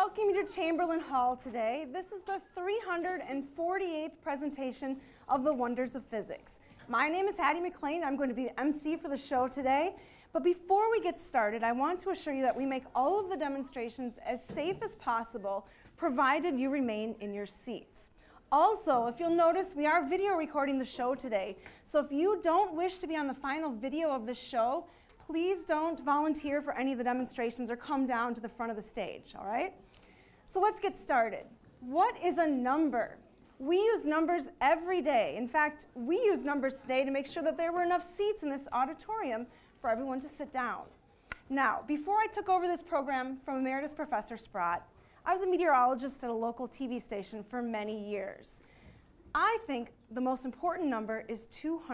welcome you to Chamberlain Hall today. This is the 348th presentation of the Wonders of Physics. My name is Hattie McLean. I'm going to be the MC for the show today. But before we get started, I want to assure you that we make all of the demonstrations as safe as possible, provided you remain in your seats. Also, if you'll notice, we are video recording the show today. So if you don't wish to be on the final video of the show, please don't volunteer for any of the demonstrations or come down to the front of the stage, all right? So let's get started. What is a number? We use numbers every day. In fact, we use numbers today to make sure that there were enough seats in this auditorium for everyone to sit down. Now, before I took over this program from Emeritus Professor Sprott, I was a meteorologist at a local TV station for many years. I think the most important number is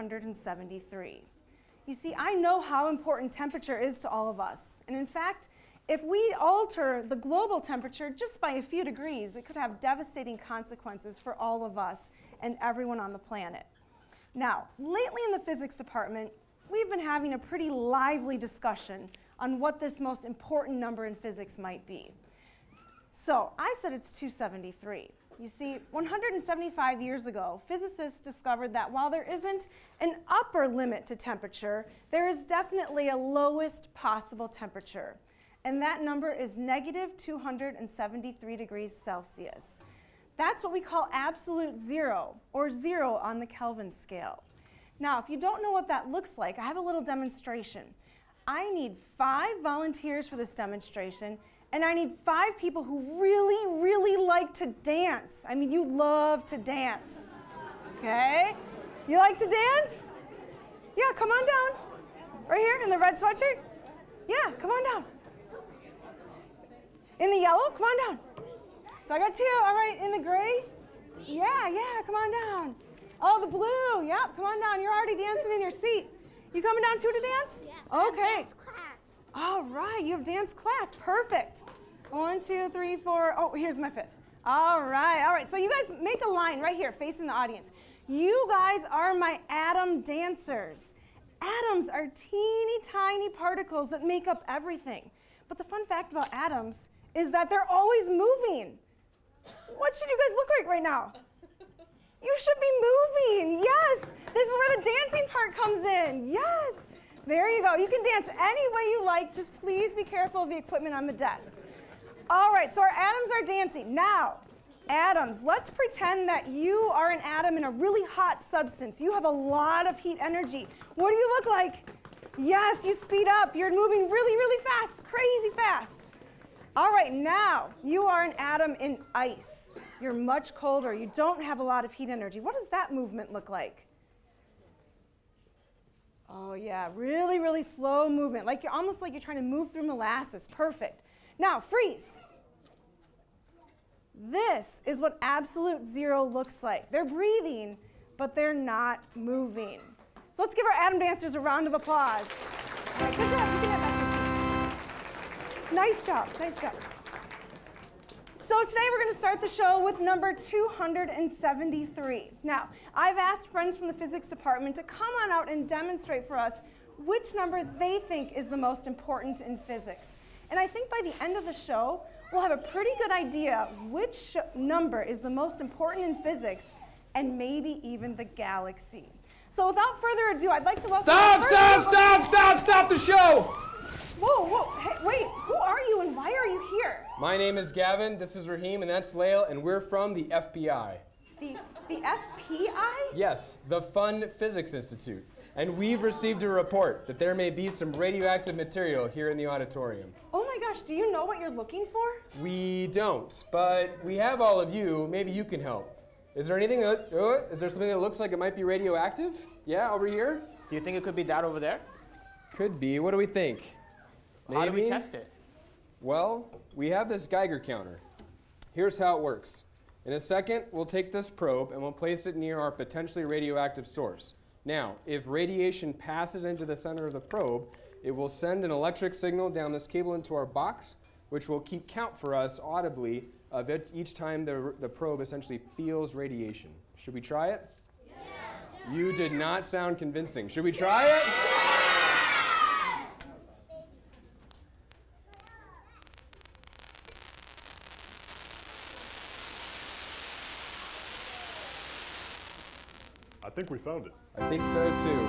273. You see, I know how important temperature is to all of us. And in fact, if we alter the global temperature just by a few degrees, it could have devastating consequences for all of us and everyone on the planet. Now, lately in the physics department, we've been having a pretty lively discussion on what this most important number in physics might be. So I said it's 273. You see, 175 years ago, physicists discovered that while there isn't an upper limit to temperature, there is definitely a lowest possible temperature. And that number is negative 273 degrees Celsius. That's what we call absolute zero, or zero on the Kelvin scale. Now, if you don't know what that looks like, I have a little demonstration. I need 5 volunteers for this demonstration, and I need 5 people who really, really like to dance. I mean, you love to dance, okay? You like to dance? Yeah, come on down. Right here in the red sweatshirt? Yeah, come on down. In the yellow, come on down. So I got 2, all right, in the gray? Yeah, come on down. Oh, the blue, yep, come on down. You're already dancing in your seat. You coming down too to dance? Yeah, okay. Dance class. All right, you have dance class, perfect. 1, 2, 3, 4, oh, here's my 5th. All right, so you guys make a line right here facing the audience. You guys are my atom dancers. Atoms are teeny tiny particles that make up everything. But the fun fact about atoms is that they're always moving. What should you guys look like right now? You should be moving, yes. This is where the dancing part comes in, yes. There you go. You can dance any way you like. Just please be careful of the equipment on the desk. All right, so our atoms are dancing. Now, atoms, let's pretend that you are an atom in a really hot substance. You have a lot of heat energy. What do you look like? Yes, you speed up. You're moving really, really fast, crazy fast. All right, now you are an atom in ice. You're much colder. You don't have a lot of heat energy. What does that movement look like? Oh yeah, really, really slow movement, like almost like you're trying to move through molasses. Perfect. Now, freeze. This is what absolute zero looks like. They're breathing, but they're not moving. So let's give our atom dancers a round of applause. All right, good job. You can have back your seat. Nice job, nice job. So today we're going to start the show with number 273. Now, I've asked friends from the physics department to come on out and demonstrate for us which number they think is the most important in physics. And I think by the end of the show, we'll have a pretty good idea which number is the most important in physics and maybe even the galaxy. So without further ado, I'd like to welcome... Stop the show! Whoa, hey, wait, who are you and why are you here? My name is Gavin, this is Raheem, and that's Lael, and we're from the FBI. The FPI? Yes, the Fun Physics Institute. And we've received a report that there may be some radioactive material here in the auditorium. Oh my gosh, do you know what you're looking for? We don't, but we have all of you. Maybe you can help. Is there anything that, is there something that looks like it might be radioactive? Yeah, over here? Do you think it could be that over there? Could be. What do we think? How do we test it? Well, we have this Geiger counter. Here's how it works. In a second, we'll take this probe and we'll place it near our potentially radioactive source. Now, if radiation passes into the center of the probe, it will send an electric signal down this cable into our box, which will keep count for us audibly of each time the probe essentially feels radiation. Should we try it? Yes. You did not sound convincing. Should we try it? I think we found it. I think so too.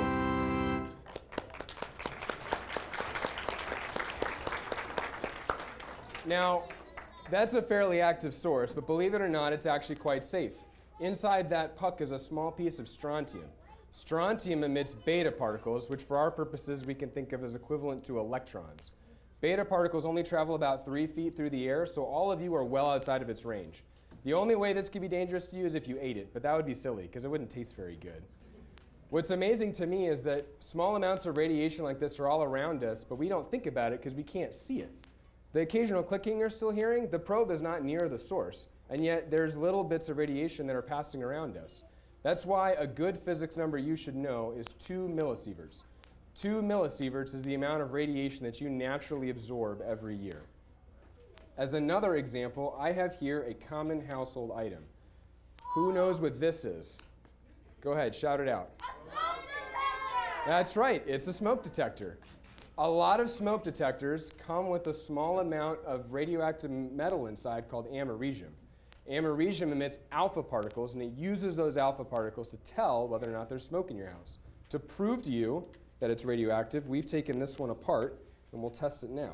Now, that's a fairly active source, but believe it or not, it's actually quite safe. Inside that puck is a small piece of strontium. Strontium emits beta particles, which for our purposes we can think of as equivalent to electrons. Beta particles only travel about 3 feet through the air, so all of you are well outside of its range. The only way this could be dangerous to you is if you ate it, but that would be silly because it wouldn't taste very good. What's amazing to me is that small amounts of radiation like this are all around us, but we don't think about it because we can't see it. The occasional clicking you're still hearing, the probe is not near the source, and yet there's little bits of radiation that are passing around us. That's why a good physics number you should know is 2 millisieverts. 2 millisieverts is the amount of radiation that you naturally absorb every year. As another example, I have here a common household item. Who knows what this is? Go ahead, shout it out. A smoke detector! That's right, it's a smoke detector. A lot of smoke detectors come with a small amount of radioactive metal inside called americium. Americium emits alpha particles, and it uses those alpha particles to tell whether or not there's smoke in your house. To prove to you that it's radioactive, we've taken this one apart, and we'll test it now.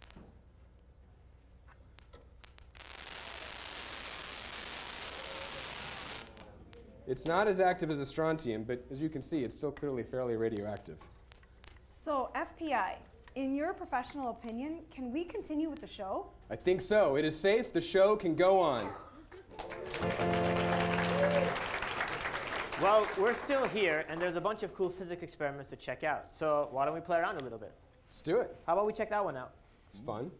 It's not as active as a strontium, but as you can see, it's still clearly fairly radioactive. So, FPI, in your professional opinion, can we continue with the show? I think so. It is safe. The show can go on. Well, we're still here, and there's a bunch of cool physics experiments to check out. So why don't we play around a little bit? Let's do it. How about we check that one out? It's fun.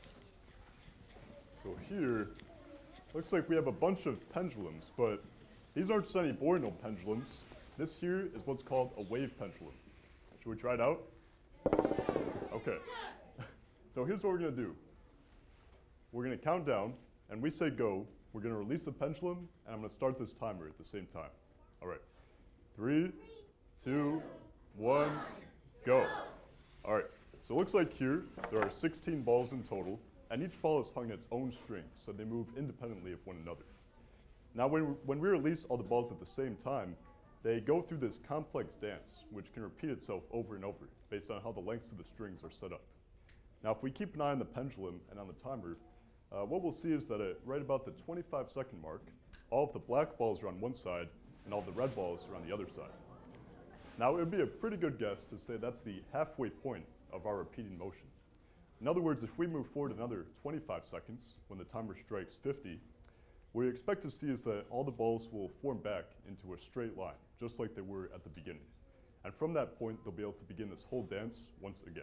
So here, looks like we have a bunch of pendulums, but these aren't just any boring pendulums. This here is what's called a wave pendulum. Should we try it out? Okay. So here's what we're going to do. We're going to count down, and we say go. We're going to release the pendulum, and I'm going to start this timer at the same time. All right. 3, 2, 1, go. All right. So it looks like here there are 16 balls in total, and each ball is hung in its own string, so they move independently of one another. Now when we release all the balls at the same time, they go through this complex dance, which can repeat itself over and over, based on how the lengths of the strings are set up. Now if we keep an eye on the pendulum and on the timer, what we'll see is that at right about the 25-second mark, all of the black balls are on one side, and all the red balls are on the other side. Now it would be a pretty good guess to say that's the halfway point of our repeating motion. In other words, if we move forward another 25 seconds, when the timer strikes 50, what we expect to see is that all the balls will form back into a straight line, just like they were at the beginning. And from that point, they'll be able to begin this whole dance once again.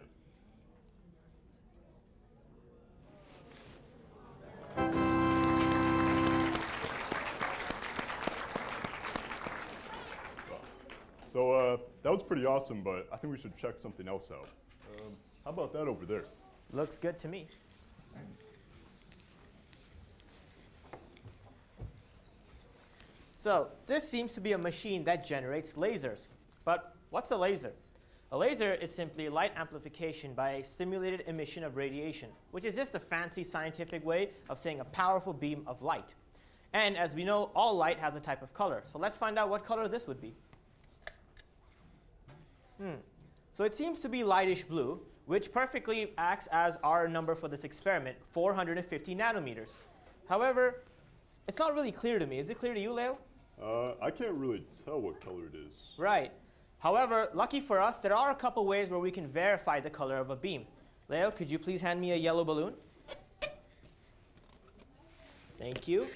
So that was pretty awesome, but I think we should check something else out. How about that over there? Looks good to me. So this seems to be a machine that generates lasers. But what's a laser? A laser is simply light amplification by a stimulated emission of radiation, which is just a fancy scientific way of saying a powerful beam of light. And as we know, all light has a type of color. So let's find out what color this would be. So it seems to be lightish blue, which perfectly acts as our number for this experiment, 450 nanometers. However, it's not really clear to me. Is it clear to you, Leo? I can't really tell what color it is. Right. However, lucky for us, there are a couple ways where we can verify the color of a beam. Leo, could you please hand me a yellow balloon? Thank you.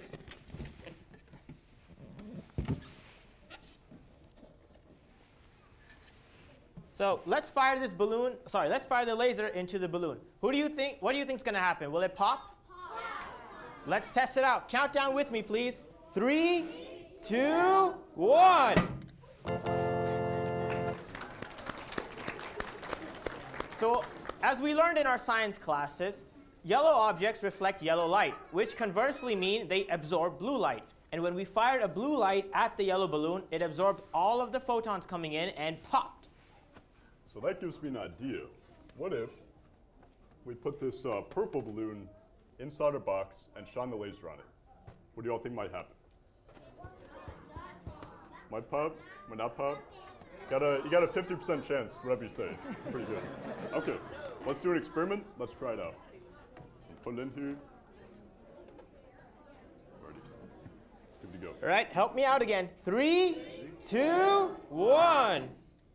So let's fire this balloon, let's fire the laser into the balloon. What do you think is going to happen? Will it pop? Pop. Let's test it out. Count down with me, please. 3, 2, 1. So as we learned in our science classes, yellow objects reflect yellow light, which conversely mean they absorb blue light. And when we fired a blue light at the yellow balloon, it absorbed all of the photons coming in and popped. So that gives me an idea. What if we put this purple balloon inside a box and shine the laser on it? What do you all think might happen? Might pop, might not pop. You got a 50% chance, whatever you say. Pretty good. Okay, let's do an experiment. Let's try it out. So put it in here. Ready. It's good to go. All right, help me out again. 3, 2, 1.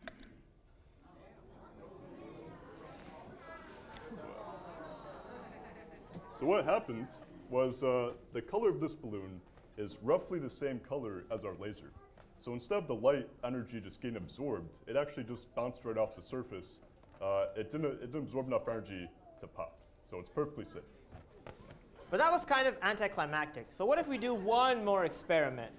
So what happened was the color of this balloon is roughly the same color as our laser. So instead of the light energy just getting absorbed, it actually just bounced right off the surface. It didn't absorb enough energy to pop. So it's perfectly safe. But that was kind of anticlimactic. So what if we do one more experiment?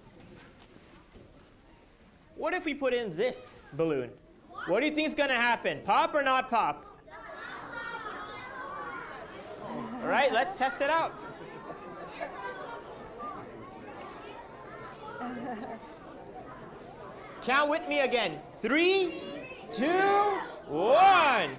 What if we put in this balloon? What do you think is going to happen? Pop or not pop? All right, let's test it out. Count with me again. 3, 2, 1.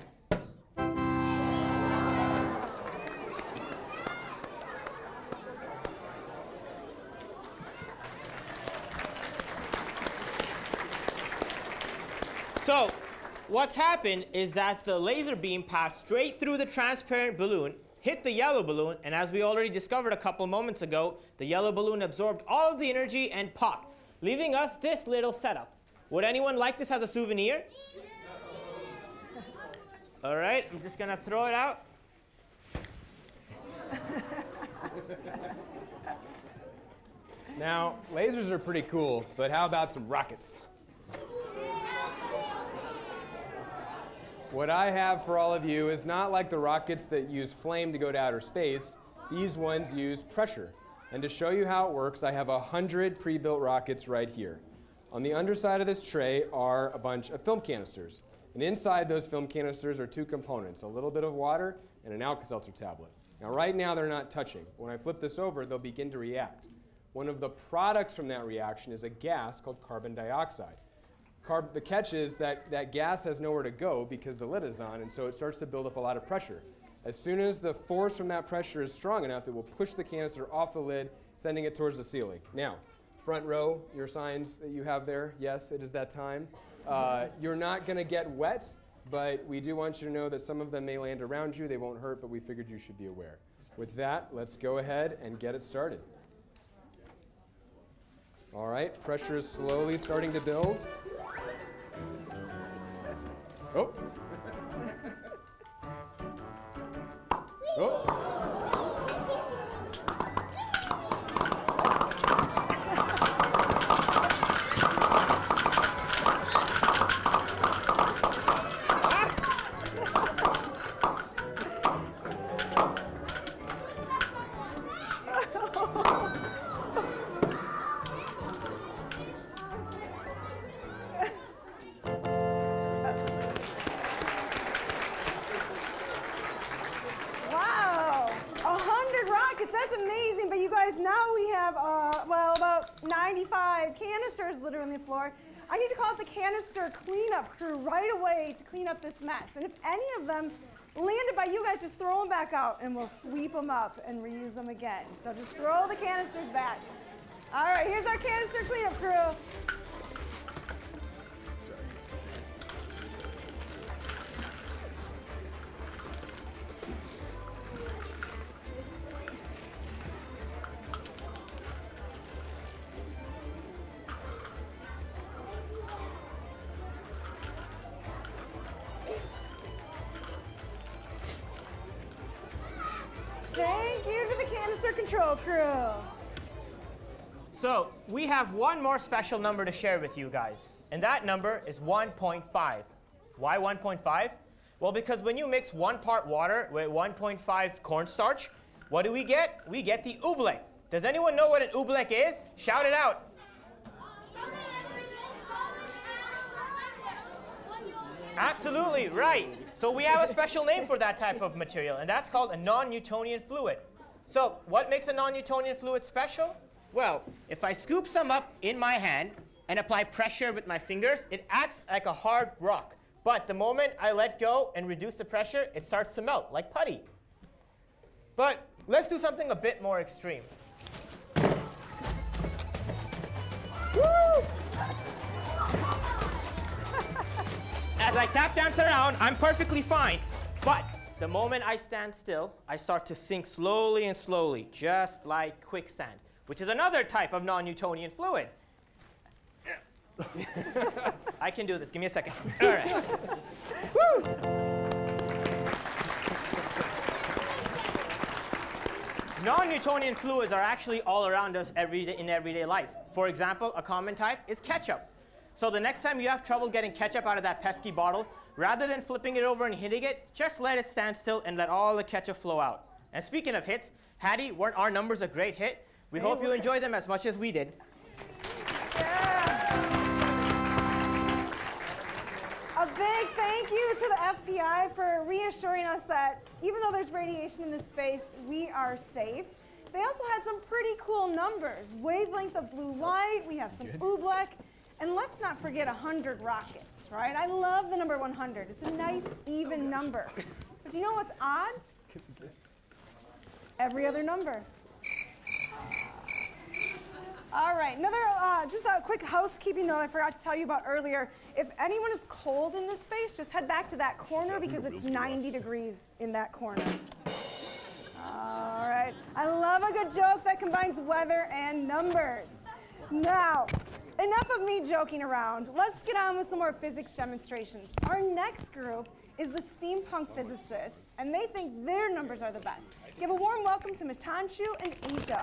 So, what's happened is that the laser beam passed straight through the transparent balloon, hit the yellow balloon, and as we already discovered a couple moments ago, the yellow balloon absorbed all of the energy and popped, leaving us this little setup. Would anyone like this as a souvenir? All right, I'm just gonna throw it out. Now, lasers are pretty cool, but how about some rockets? What I have for all of you is not like the rockets that use flame to go to outer space. These ones use pressure. And to show you how it works, I have 100 pre-built rockets right here. On the underside of this tray are a bunch of film canisters. And inside those film canisters are two components, a little bit of water and an Alka-Seltzer tablet. Now right now they're not touching. When I flip this over, they'll begin to react. One of the products from that reaction is a gas called carbon dioxide. The catch is that that gas has nowhere to go because the lid is on, and so it starts to build up a lot of pressure. As soon as the force from that pressure is strong enough, it will push the canister off the lid, sending it towards the ceiling. Now, front row, your signs that you have there, yes, it is that time. You're not going to get wet, but we do want you to know that some of them may land around you. They won't hurt, but we figured you should be aware. With that, let's go ahead and get it started. All right, pressure is slowly starting to build. Oh. Oh. About 95 canisters littering on the floor. I need to call out the canister cleanup crew right away to clean up this mess. And if any of them landed by you guys, just throw them back out and we'll sweep them up and reuse them again. So just throw the canisters back. All right, here's our canister cleanup crew. Thank you to the canister control crew. So we have one more special number to share with you guys, and that number is 1.5. Why 1.5? Well, because when you mix 1 part water with 1.5 cornstarch, what do we get? We get the oobleck. Does anyone know what an oobleck is? Shout it out. Absolutely, right. So we have a special name for that type of material, and that's called a non-Newtonian fluid. So what makes a non-Newtonian fluid special? Well, if I scoop some up in my hand and apply pressure with my fingers, it acts like a hard rock. But the moment I let go and reduce the pressure, it starts to melt, like putty. But let's do something a bit more extreme. Woo! I tap dance around, I'm perfectly fine. But the moment I stand still, I start to sink slowly and slowly, just like quicksand, which is another type of non-Newtonian fluid. I can do this. Give me a second. All right. Woo! Non-Newtonian fluids are actually all around us in everyday life. For example, a common type is ketchup. So the next time you have trouble getting ketchup out of that pesky bottle, rather than flipping it over and hitting it, just let it stand still and let all the ketchup flow out. And speaking of hits, Hattie, weren't our numbers a great hit? We hope you enjoyed them as much as we did. A big thank you to the FBI for reassuring us that even though there's radiation in this space, we are safe. They also had some pretty cool numbers. Wavelength of blue light, we have some oobleck, and let's not forget 100 rockets, right? I love the number 100. It's a nice, even number. But do you know what's odd? Every other number. All right, just a quick housekeeping note I forgot to tell you about earlier. If anyone is cold in this space, just head back to that corner because it's 90 degrees in that corner. All right, I love a good joke that combines weather and numbers. Now, enough of me joking around. Let's get on with some more physics demonstrations. Our next group is the steampunk physicists, and they think their numbers are the best. Give a warm welcome to Mitanshu and Asia.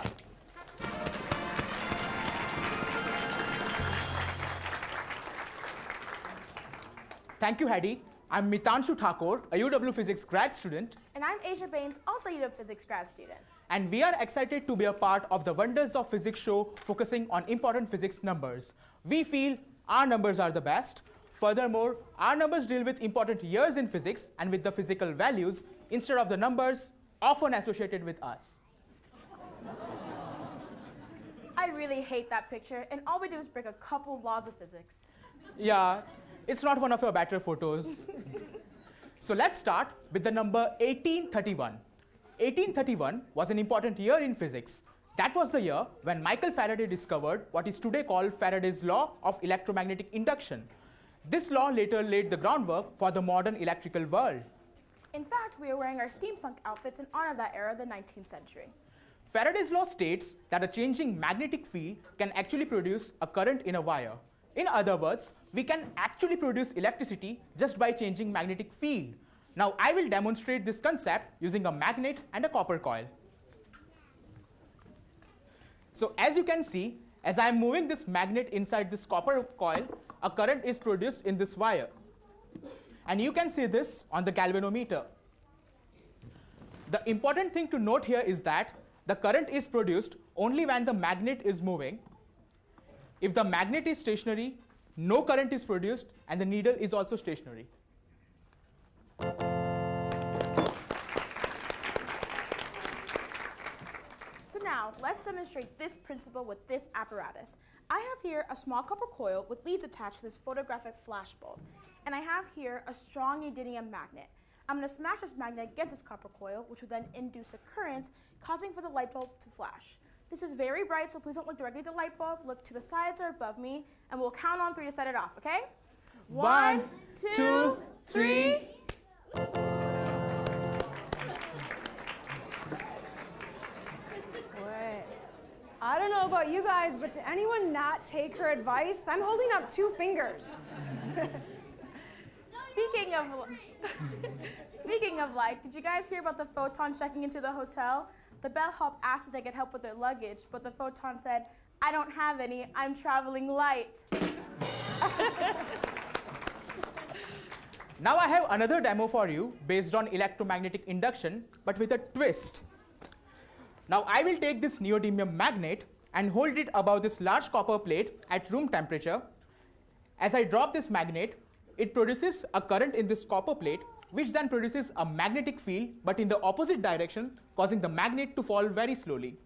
Thank you, Hattie. I'm Mitanshu Thakur, a UW Physics grad student. And I'm Asia Baines, also UW Physics grad student. And we are excited to be a part of the Wonders of Physics show focusing on important physics numbers. We feel our numbers are the best. Furthermore, our numbers deal with important years in physics and with the physical values instead of the numbers often associated with us. I really hate that picture, and all we do is break a couple of laws of physics. Yeah, it's not one of your better photos. So let's start with the number 1831. 1831 was an important year in physics. That was the year when Michael Faraday discovered what is today called Faraday's law of electromagnetic induction. This law later laid the groundwork for the modern electrical world. In fact, we are wearing our steampunk outfits in honor of that era of the 19th century. Faraday's law states that a changing magnetic field can actually produce a current in a wire. In other words, we can actually produce electricity just by changing magnetic field. Now I will demonstrate this concept using a magnet and a copper coil. So as you can see, as I am moving this magnet inside this copper coil, a current is produced in this wire. And you can see this on the galvanometer. The important thing to note here is that the current is produced only when the magnet is moving. If the magnet is stationary, no current is produced, and the needle is also stationary. So now, let's demonstrate this principle with this apparatus. I have here a small copper coil with leads attached to this photographic flash bulb. And I have here a strong neodymium magnet. I'm going to smash this magnet against this copper coil, which will then induce a current, causing for the light bulb to flash. This is very bright, so please don't look directly at the light bulb. Look to the sides or above me, and we'll count on 3 to set it off, okay? 1, 2, 3. I don't know about you guys, but did anyone not take her advice? I'm holding up 2 fingers. Speaking of light, did you guys hear about the photon checking into the hotel? The bellhop asked if they could help with their luggage, but the photon said, "I don't have any, I'm traveling light." Now I have another demo for you based on electromagnetic induction, but with a twist. Now I will take this neodymium magnet and hold it above this large copper plate at room temperature. As I drop this magnet, it produces a current in this copper plate, which then produces a magnetic field, but in the opposite direction, causing the magnet to fall very slowly.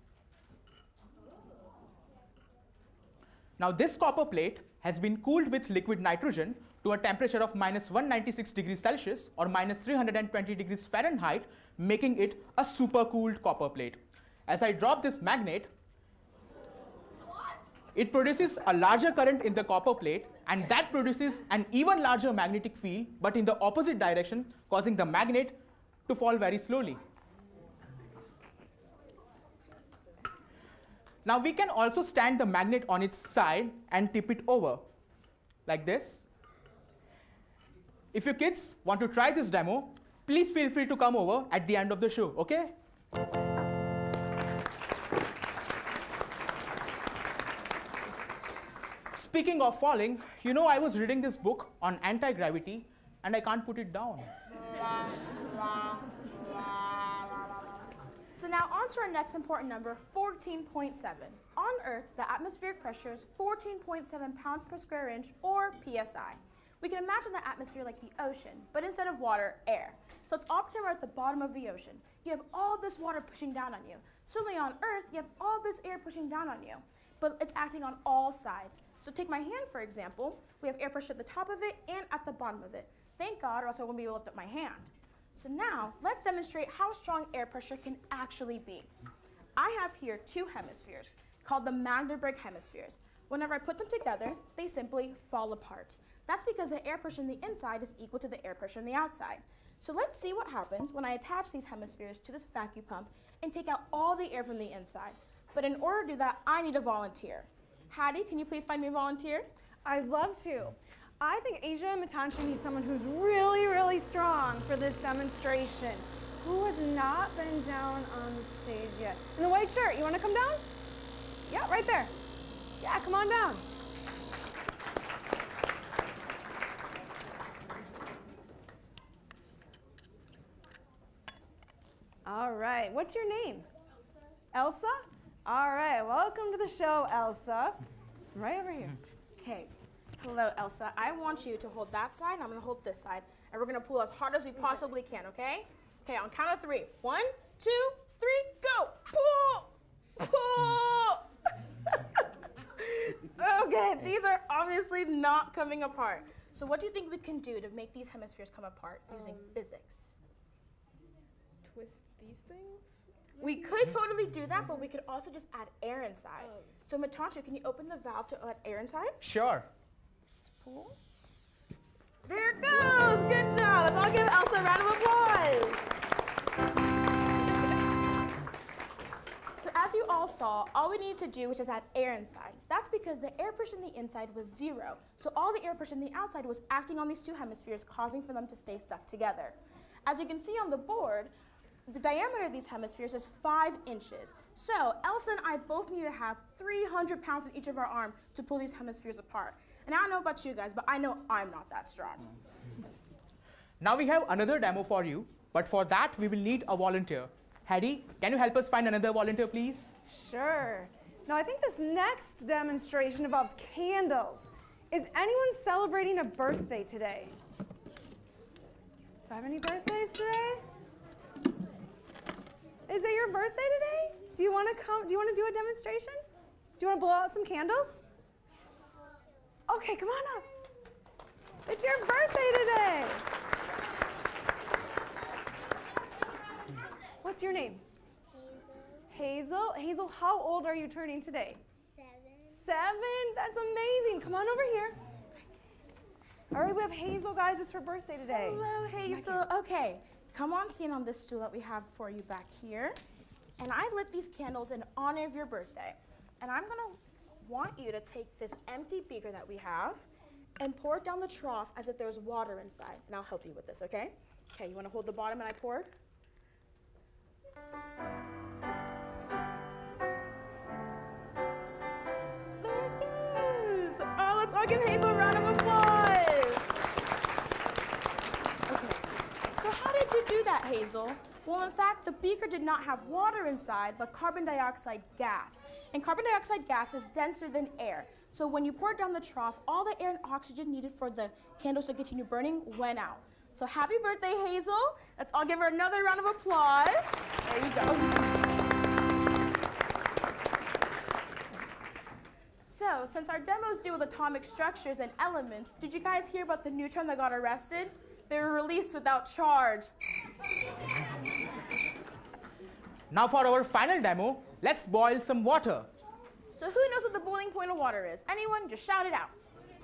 Now this copper plate has been cooled with liquid nitrogen to a temperature of -196 degrees Celsius or -320 degrees Fahrenheit, making it a supercooled copper plate. As I drop this magnet, It produces a larger current in the copper plate, and that produces an even larger magnetic field, but in the opposite direction, causing the magnet to fall very slowly. Now we can also stand the magnet on its side and tip it over, like this. If you kids want to try this demo, please feel free to come over at the end of the show, okay? Speaking of falling, you know, I was reading this book on anti-gravity and I can't put it down. So now on to our next important number, 14.7. On Earth, the atmospheric pressure is 14.7 pounds per square inch, or PSI. We can imagine the atmosphere like the ocean, but instead of water, air. So let's all pretend we're at the bottom of the ocean. You have all this water pushing down on you. Suddenly on Earth, you have all this air pushing down on you, but it's acting on all sides. So take my hand, for example. We have air pressure at the top of it and at the bottom of it. Thank God, or else I wouldn't be able to lift up my hand. So now, let's demonstrate how strong air pressure can actually be. I have here two hemispheres called the Magdeburg hemispheres. Whenever I put them together, they simply fall apart. That's because the air pressure in the inside is equal to the air pressure on the outside. So let's see what happens when I attach these hemispheres to this vacuum pump and take out all the air from the inside. But in order to do that, I need a volunteer. Hattie, can you please find me a volunteer? I'd love to. I think Asia and Matanchi need someone who's really, really strong for this demonstration. Who has not been down on the stage yet? In the white shirt, you want to come down? Yeah, right there. Yeah, come on down. All right, what's your name? Elsa? All right, welcome to the show, Elsa. Right over here. Okay. Hello, Elsa. I want you to hold that side, and I'm going to hold this side. And we're going to pull as hard as we possibly can, okay? Okay, on count of 3. 1, 2, 3, go! Pull! Pull! Okay, these are obviously not coming apart. So what do you think we can do to make these hemispheres come apart using physics? Twist these things? We could totally do that, but we could also just add air inside. So Matanchi, can you open the valve to add air inside? Sure. Pull. There it goes! Good job! Let's all give Elsa a round of applause. So as you all saw, all we needed to do was just add air inside. That's because the air pressure in the inside was 0. So all the air pressure in the outside was acting on these two hemispheres, causing for them to stay stuck together. As you can see on the board, the diameter of these hemispheres is 5 inches. So Elsa and I both need to have 300 pounds in each of our arm to pull these hemispheres apart. And I don't know about you guys, but I know I'm not that strong. Now we have another demo for you, but for that we will need a volunteer. Hattie, can you help us find another volunteer, please? Sure. Now I think this next demonstration involves candles. Is anyone celebrating a birthday today? Do I have any birthdays today? Is it your birthday today? Do you want to come? Do you want to do a demonstration? Do you want to blow out some candles? Okay, come on up. It's your birthday today. What's your name? Hazel. Hazel, how old are you turning today? 7. That's amazing. Come on over here. All right, we have Hazel, guys. It's her birthday today. Hello, Hazel. Okay, come on, stand on this stool that we have for you back here. And I lit these candles in honor of your birthday. And I'm gonna want you to take this empty beaker that we have and pour it down the trough as if there's water inside. And I'll help you with this, okay? Okay, you wanna hold the bottom and I pour? There it goes. Oh, let's all give Hazel a round of applause. Okay, so how did you do that, Hazel? Well, in fact, the beaker did not have water inside, but carbon dioxide gas. And carbon dioxide gas is denser than air. So when you pour it down the trough, all the air and oxygen needed for the candles to continue burning went out. So happy birthday, Hazel. Let's all give her another round of applause. There you go. So, since our demos deal with atomic structures and elements, did you guys hear about the neutron that got arrested? They were released without charge. Now for our final demo, let's boil some water. So who knows what the boiling point of water is? Anyone? Just shout it out.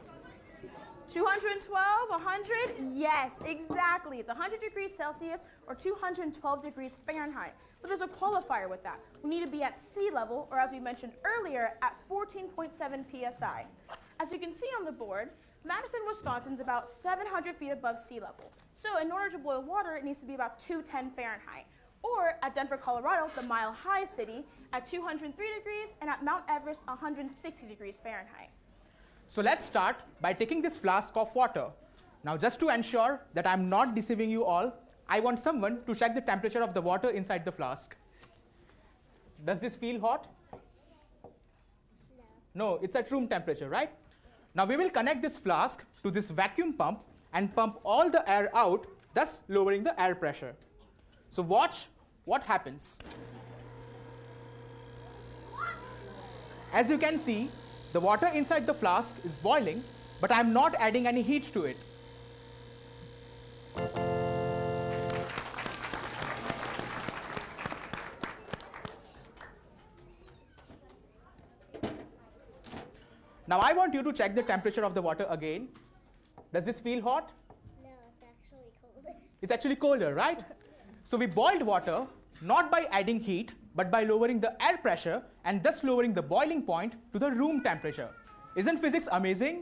212, 100? Yes, exactly. It's 100 degrees Celsius or 212 degrees Fahrenheit. But there's a qualifier with that. We need to be at sea level, or as we mentioned earlier, at 14.7 psi. As you can see on the board, Madison, Wisconsin is about 700 feet above sea level. So in order to boil water, it needs to be about 210 Fahrenheit. Or at Denver, Colorado, the Mile High City, at 203 degrees, and at Mount Everest, 160 degrees Fahrenheit. So let's start by taking this flask of water. Now just to ensure that I'm not deceiving you all, I want someone to check the temperature of the water inside the flask. Does this feel hot? No, it's at room temperature, right? Now we will connect this flask to this vacuum pump and pump all the air out, thus lowering the air pressure. So watch what happens. As you can see, the water inside the flask is boiling, but I'm not adding any heat to it. Now I want you to check the temperature of the water again. Does this feel hot? No, it's actually colder. It's actually colder, right? So we boiled water not by adding heat, but by lowering the air pressure and thus lowering the boiling point to the room temperature. Isn't physics amazing?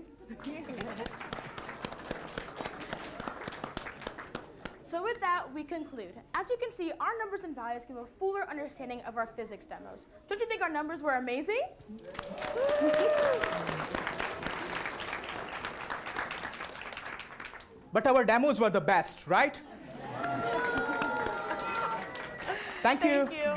So with that, we conclude. As you can see, our numbers and values give a fuller understanding of our physics demos. Don't you think our numbers were amazing? But our demos were the best, right? Thank you. Thank you.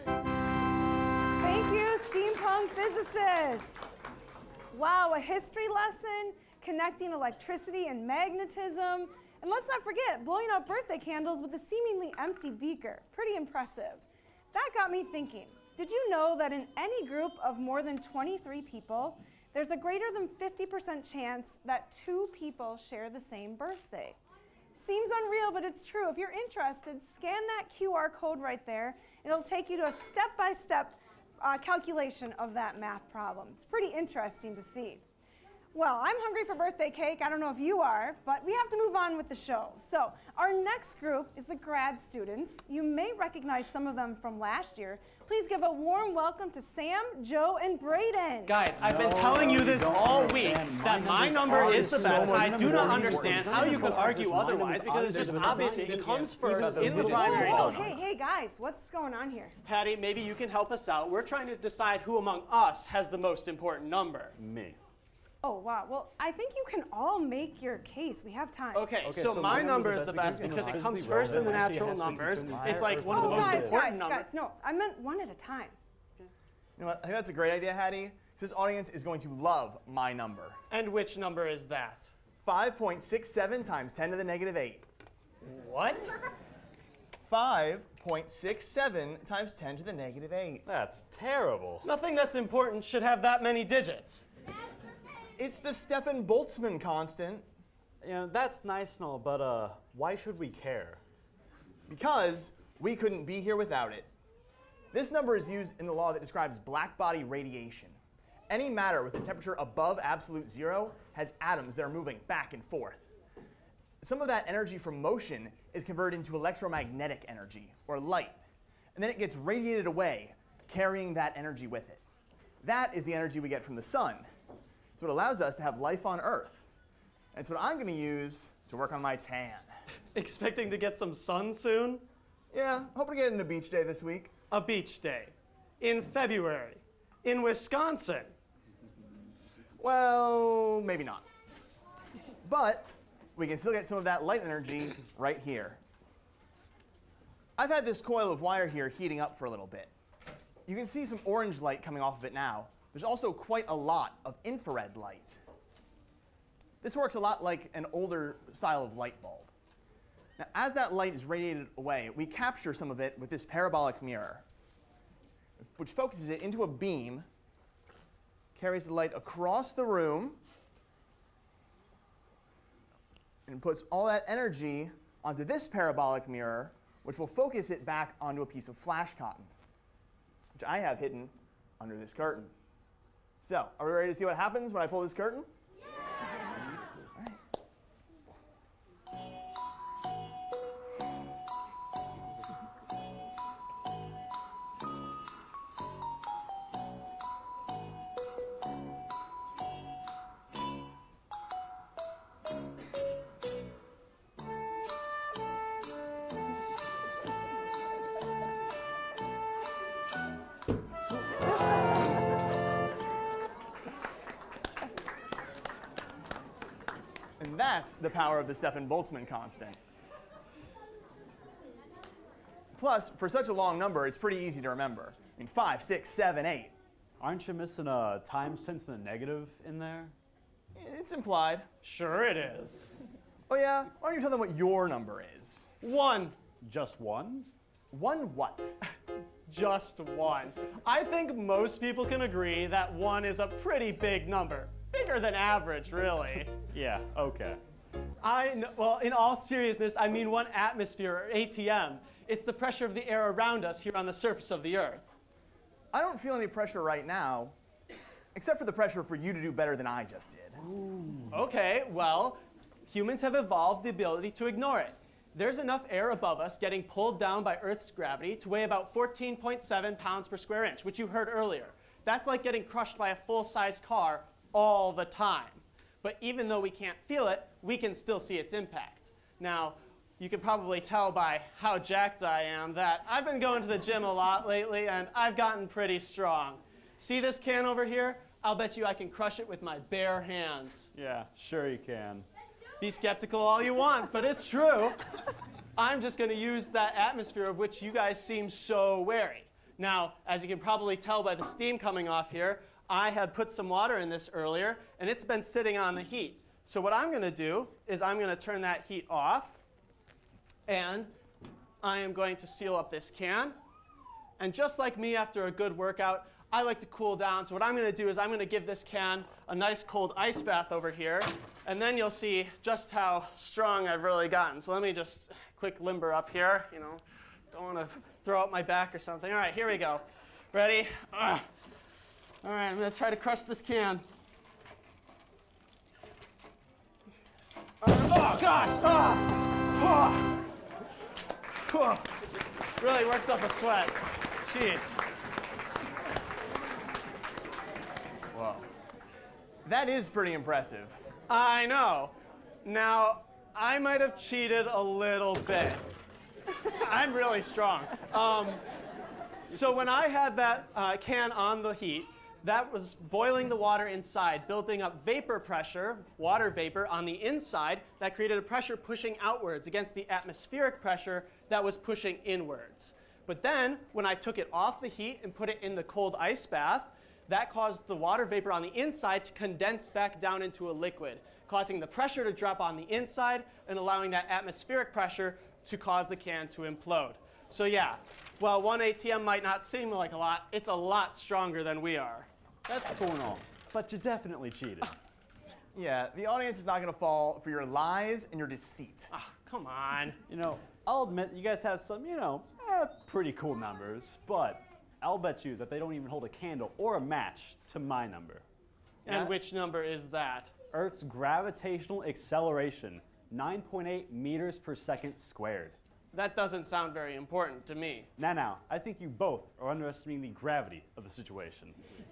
Thank you, steampunk physicists. Wow, a history lesson connecting electricity and magnetism. And let's not forget, blowing out birthday candles with a seemingly empty beaker. Pretty impressive. That got me thinking. Did you know that in any group of more than 23 people, there's a greater than 50% chance that 2 people share the same birthday? Seems unreal, but it's true. If you're interested, scan that QR code right there. It'll take you to a step-by-step calculation of that math problem. It's pretty interesting to see. Well, I'm hungry for birthday cake. I don't know if you are, but we have to move on with the show. So our next group is the grad students. You may recognize some of them from last year. Please give a warm welcome to Sam, Joe, and Braden. Guys, I've been telling you this all week that my number is the best. I do not understand how you can argue otherwise because it's just obvious it comes first in the binary Oh, number. hey, guys, what's going on here? Hattie, maybe you can help us out. We're trying to decide who among us has the most important number. Me. Oh, wow. Well, I think you can all make your case. We have time. Okay, so my number is the best because it comes first in the natural numbers. It's like one of the most important numbers. Guys, no, I meant one at a time. You know what? I think that's a great idea, Hattie. This audience is going to love my number. And which number is that? 5.67 times 10 to the negative 8. What? 5.67 times 10 to the negative 8. That's terrible. Nothing that's important should have that many digits. It's the Stefan Boltzmann constant. You know, that's nice and all, but why should we care? Because we couldn't be here without it. This number is used in the law that describes black body radiation. Any matter with a temperature above absolute zero has atoms that are moving back and forth. Some of that energy from motion is converted into electromagnetic energy, or light, and then it gets radiated away, carrying that energy with it. That is the energy we get from the sun. It's what allows us to have life on Earth. And it's what I'm going to use to work on my tan. Expecting to get some sun soon? Yeah, hoping to get in a beach day this week. A beach day. In February. In Wisconsin. Well, maybe not. But we can still get some of that light energy right here. I've had this coil of wire here heating up for a little bit. You can see some orange light coming off of it now. There's also quite a lot of infrared light. This works a lot like an older style of light bulb. Now, as that light is radiated away, we capture some of it with this parabolic mirror, which focuses it into a beam, carries the light across the room, and puts all that energy onto this parabolic mirror, which will focus it back onto a piece of flash cotton, which I have hidden under this curtain. So, are we ready to see what happens when I pull this curtain? And that's the power of the Stefan-Boltzmann constant. Plus, for such a long number, it's pretty easy to remember. I mean, 5, 6, 7, 8. Aren't you missing a times 10 to the negative in there? It's implied. Sure it is. Oh yeah? Why don't you tell them what your number is? 1. Just one? One what? Just 1. I think most people can agree that 1 is a pretty big number. Bigger than average, really. Yeah, okay. Well, in all seriousness, I mean 1 atmosphere, or ATM. It's the pressure of the air around us here on the surface of the Earth. I don't feel any pressure right now, except for the pressure for you to do better than I just did. Okay, well, humans have evolved the ability to ignore it. There's enough air above us getting pulled down by Earth's gravity to weigh about 14.7 pounds per square inch, which you heard earlier. That's like getting crushed by a full-size car all the time. But even though we can't feel it, we can still see its impact. Now, you can probably tell by how jacked I am that I've been going to the gym a lot lately and I've gotten pretty strong. See this can over here? I'll bet you I can crush it with my bare hands. Yeah, sure you can. Be skeptical all you want, but it's true. I'm just going to use that atmosphere of which you guys seem so wary. Now, as you can probably tell by the steam coming off here, I had put some water in this earlier, and it's been sitting on the heat. So what I'm going to do is I'm going to turn that heat off, and I am going to seal up this can. And just like me after a good workout, I like to cool down. So what I'm going to do is I'm going to give this can a nice cold ice bath over here, and then you'll see just how strong I've really gotten. So let me just quick limber up here. You know, don't want to throw out my back or something. All right, here we go. Ready? All right, I'm going to try to crush this can. Oh, gosh! Really worked up a sweat. Jeez. Whoa. That is pretty impressive. I know. Now, I might have cheated a little bit. I'm really strong. So when I had that can on the heat, that was boiling the water inside, building up vapor pressure, water vapor, on the inside that created a pressure pushing outwards against the atmospheric pressure that was pushing inwards. But then, when I took it off the heat and put it in the cold ice bath, that caused the water vapor on the inside to condense back down into a liquid, causing the pressure to drop on the inside and allowing that atmospheric pressure to cause the can to implode. So yeah, while 1 ATM might not seem like a lot, it's a lot stronger than we are. That's cool and all, but you definitely cheated. Yeah, the audience is not going to fall for your lies and your deceit. Come on. You know, I'll admit you guys have some, pretty cool numbers, but I'll bet you that they don't even hold a candle or a match to my number. And which number is that? Earth's gravitational acceleration, 9.8 meters per second squared. That doesn't sound very important to me. Now, I think you both are underestimating the gravity of the situation.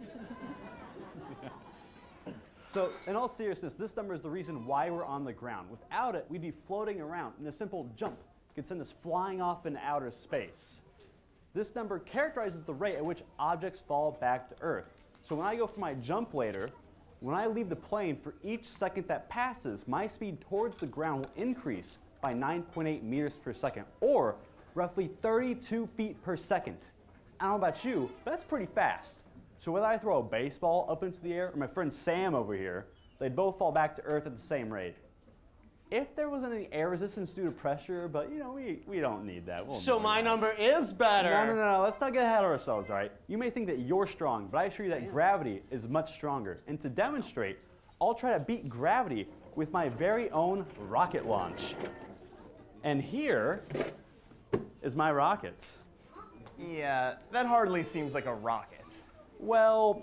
So, in all seriousness, this number is the reason why we're on the ground. Without it, we'd be floating around, and a simple jump could send us flying off into outer space. This number characterizes the rate at which objects fall back to Earth. So when I go for my jump later, when I leave the plane, for each second that passes, my speed towards the ground will increase by 9.8 meters per second, or roughly 32 feet per second. I don't know about you, but that's pretty fast. So whether I throw a baseball up into the air or my friend Sam over here, they'd both fall back to Earth at the same rate. If there wasn't any air resistance due to pressure, but we don't need that. So my number is better. No, let's not get ahead of ourselves, all right? You may think that you're strong, but I assure you that gravity is much stronger. And to demonstrate, I'll try to beat gravity with my very own rocket launch. And here is my rocket. Yeah, that hardly seems like a rocket. Well,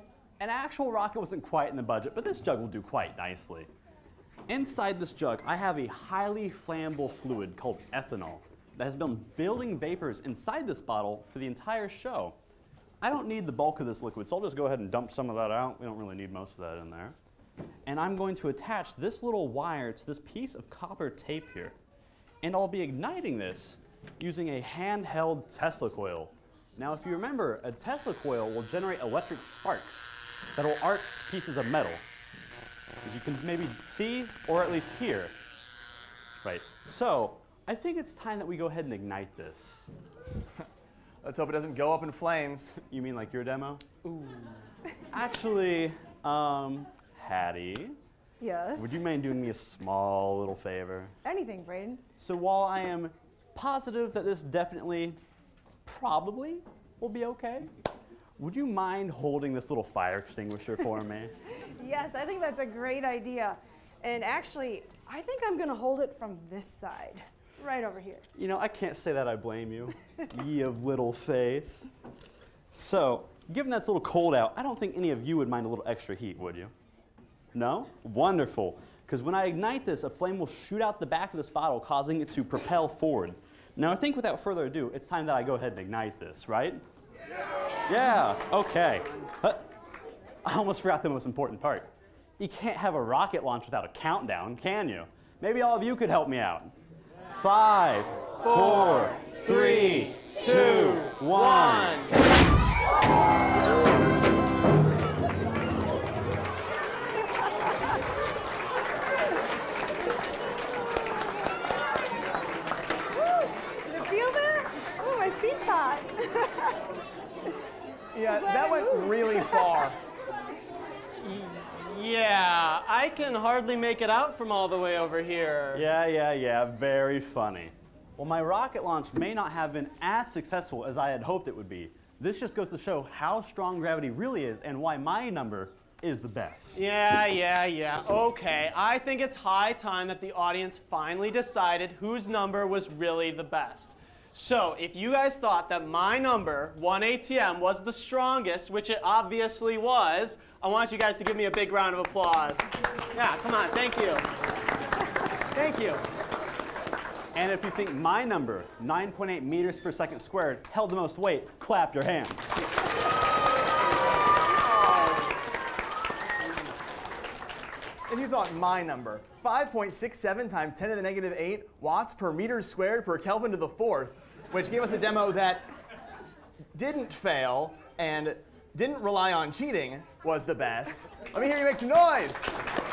An actual rocket wasn't quite in the budget, but this jug will do quite nicely. Inside this jug, I have a highly flammable fluid called ethanol that has been building vapors inside this bottle for the entire show. I don't need the bulk of this liquid, so I'll just go ahead and dump some of that out. We don't really need most of that in there. And I'm going to attach this little wire to this piece of copper tape here. And I'll be igniting this using a handheld Tesla coil. Now, if you remember, a Tesla coil will generate electric sparks that will arc pieces of metal, as you can maybe see or at least hear. Right, so I think it's time that we go ahead and ignite this. Let's hope it doesn't go up in flames. You mean like your demo? Ooh. Actually, Hattie. Yes? Would you mind doing me a small little favor? Anything, Braden. So while I am positive that this definitely, probably, will be okay, would you mind holding this little fire extinguisher for me? Yes, I think that's a great idea. And actually, I think I'm going to hold it from this side, right over here. You know, I can't say that I blame you, ye of little faith. So, given that's a little cold out, I don't think any of you would mind a little extra heat, would you? No? Wonderful. Because when I ignite this, a flame will shoot out the back of this bottle, causing it to propel forward. Now, I think without further ado, it's time that I go ahead and ignite this, right? Yeah, okay. I almost forgot the most important part. You can't have a rocket launch without a countdown, can you? Maybe all of you could help me out. 5, 4, 3, 2, 1. Did you feel that? Oh, my seat's hot. Yeah, that went really far. Yeah, I can hardly make it out from all the way over here. Yeah, very funny. Well, my rocket launch may not have been as successful as I had hoped it would be. This just goes to show how strong gravity really is and why my number is the best. Yeah. Okay, I think it's high time that the audience finally decided whose number was really the best. So, if you guys thought that my number, 1 ATM, was the strongest, which it obviously was, I want you guys to give me a big round of applause. Yeah, come on, thank you. Thank you. And if you think my number, 9.8 meters per second squared, held the most weight, clap your hands. If you thought my number, 5.67 times 10 to the negative 8 watts per meter squared per Kelvin to the 4th, which gave us a demo that didn't fail and didn't rely on cheating, was the best. Let me hear you make some noise.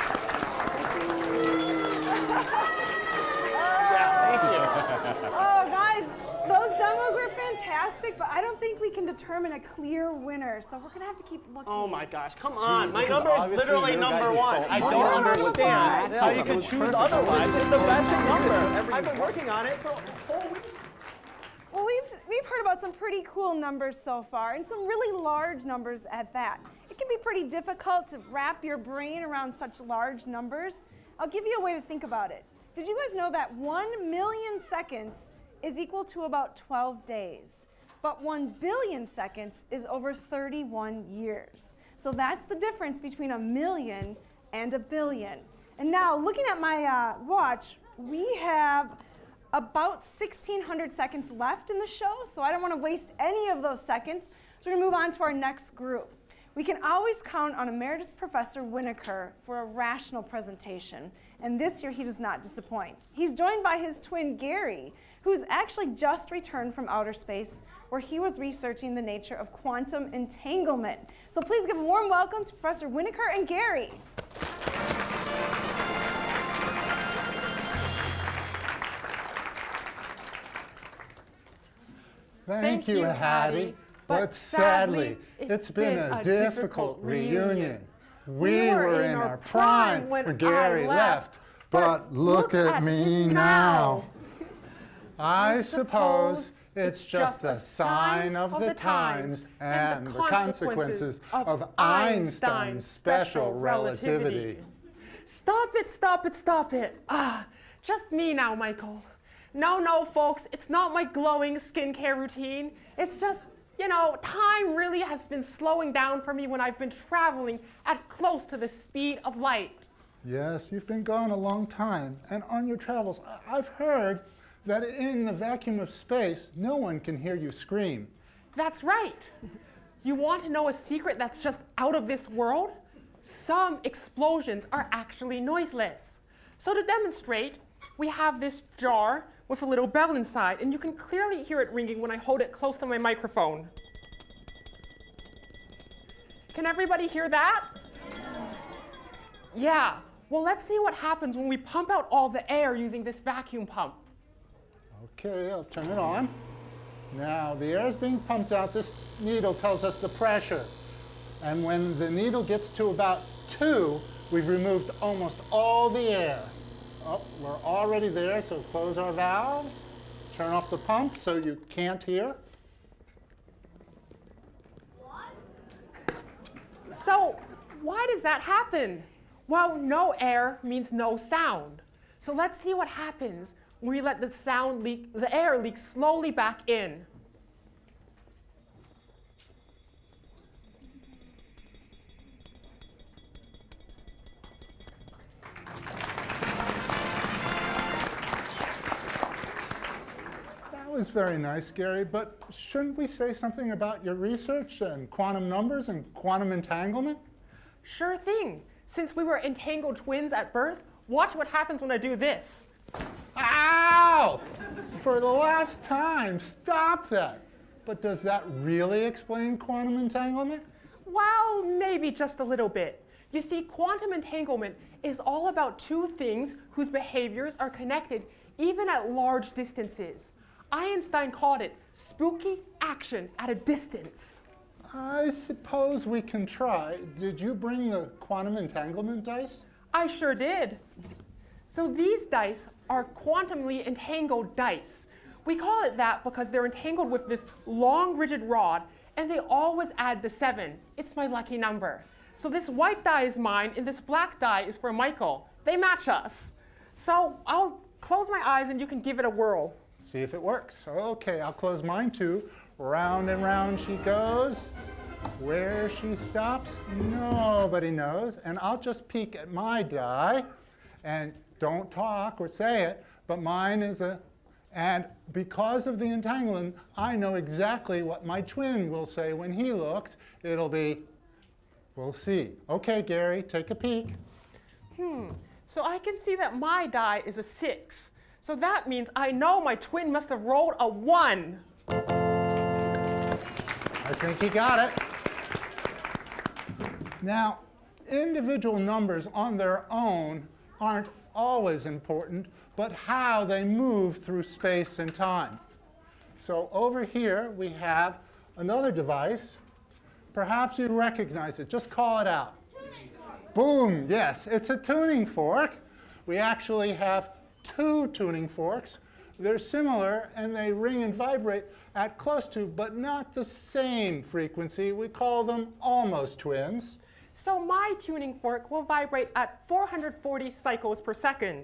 Oh, guys, those demos were fantastic, but I don't think we can determine a clear winner, so we're going to have to keep looking. Oh my gosh, come on. My number is literally number 1. I My don't number was understand how you can choose otherwise. It's the best number. I've been point. working on it for this whole week. Well, we've heard about some pretty cool numbers so far, and some really large numbers at that. It can be pretty difficult to wrap your brain around such large numbers. I'll give you a way to think about it. Did you guys know that 1 million seconds is equal to about 12 days? But 1 billion seconds is over 31 years. So that's the difference between a million and a billion. And now, looking at my watch, we have about 1,600 seconds left in the show, so I don't want to waste any of those seconds. So we're going to move on to our next group. We can always count on Emeritus Professor Winokur for a rational presentation, and this year he does not disappoint. He's joined by his twin Gary, who's actually just returned from outer space, where he was researching the nature of quantum entanglement. So please give a warm welcome to Professor Winokur and Gary. Thank you, Hattie. But sadly, it's been a difficult reunion. We were in our prime when Gary left, but look at me now. I suppose it's just a sign of the times and the consequences of Einstein's special relativity. Stop it. Just me now, Michael. No, folks, it's not my glowing skincare routine. It's just, You know, time really has been slowing down for me when I've been traveling at close to the speed of light. Yes, you've been gone a long time, and on your travels, I've heard that in the vacuum of space, no one can hear you scream. That's right. You want to know a secret that's just out of this world? Some explosions are actually noiseless. So to demonstrate, we have this jar with a little bell inside, and you can clearly hear it ringing when I hold it close to my microphone. Can everybody hear that? Yeah. Well, let's see what happens when we pump out all the air using this vacuum pump. Okay, I'll turn it on. Now, the air is being pumped out. This needle tells us the pressure. And when the needle gets to about 2, we've removed almost all the air. Oh, we're already there, so close our valves. Turn off the pump so you can't hear. So, why does that happen? Well, no air means no sound. So let's see what happens when we let the air leak slowly back in. That was very nice, Gary, but shouldn't we say something about your research and quantum numbers and quantum entanglement? Sure thing. Since we were entangled twins at birth, watch what happens when I do this. Ow! For the last time, stop that. But does that really explain quantum entanglement? Well, maybe just a little bit. You see, quantum entanglement is all about two things whose behaviors are connected even at large distances. Einstein called it spooky action at a distance. I suppose we can try. Did you bring the quantum entanglement dice? I sure did. So these dice are quantumly entangled dice. We call it that because they're entangled with this long, rigid rod, and they always add the 7. It's my lucky number. So this white die is mine, and this black die is for Michael. They match us. So I'll close my eyes, and you can give it a whirl. See if it works. Okay, I'll close mine too. Round and round she goes. Where she stops, nobody knows. And I'll just peek at my die. And don't talk or say it, but mine is a... And because of the entanglement, I know exactly what my twin will say when he looks. It'll be, we'll see. Okay, Gary, take a peek. So I can see that my die is a 6. So that means I know my twin must have rolled a 1. I think he got it. Now, individual numbers on their own aren't always important, but how they move through space and time. So over here we have another device. Perhaps you recognize it. Just call it out. Boom, yes, it's a tuning fork. We actually have 2 tuning forks. They're similar and they ring and vibrate at close to, but not the same frequency. We call them almost twins. So my tuning fork will vibrate at 440 cycles per second.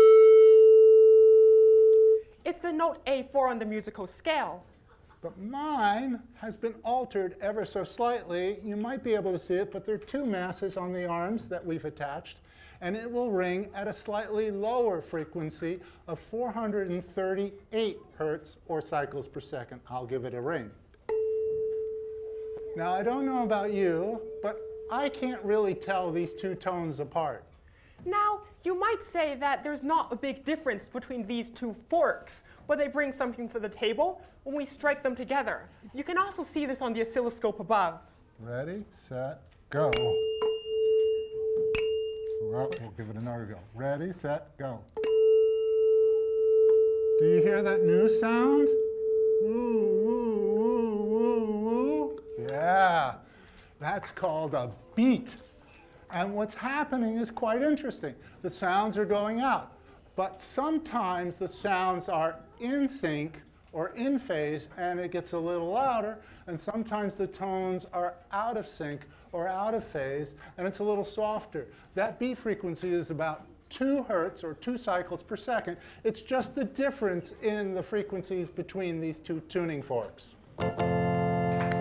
It's the note A4 on the musical scale. But mine has been altered ever so slightly. You might be able to see it, but there are 2 masses on the arms that we've attached. And it will ring at a slightly lower frequency of 438 hertz or cycles per second. I'll give it a ring. Now, I don't know about you, but I can't really tell these 2 tones apart. Now, you might say that there's not a big difference between these 2 forks, but they bring something to the table when we strike them together. You can also see this on the oscilloscope above. Ready, set, go. Well, we'll give it another go. Ready, set, go. Do you hear that new sound? Woo, woo, woo, woo, woo. Yeah, that's called a beat. And what's happening is quite interesting. The sounds are going out, but sometimes the sounds are in sync or in phase, and it gets a little louder, and sometimes the tones are out of sync or out of phase, and it's a little softer. That beat frequency is about 2 hertz or 2 cycles per second. It's just the difference in the frequencies between these 2 tuning forks.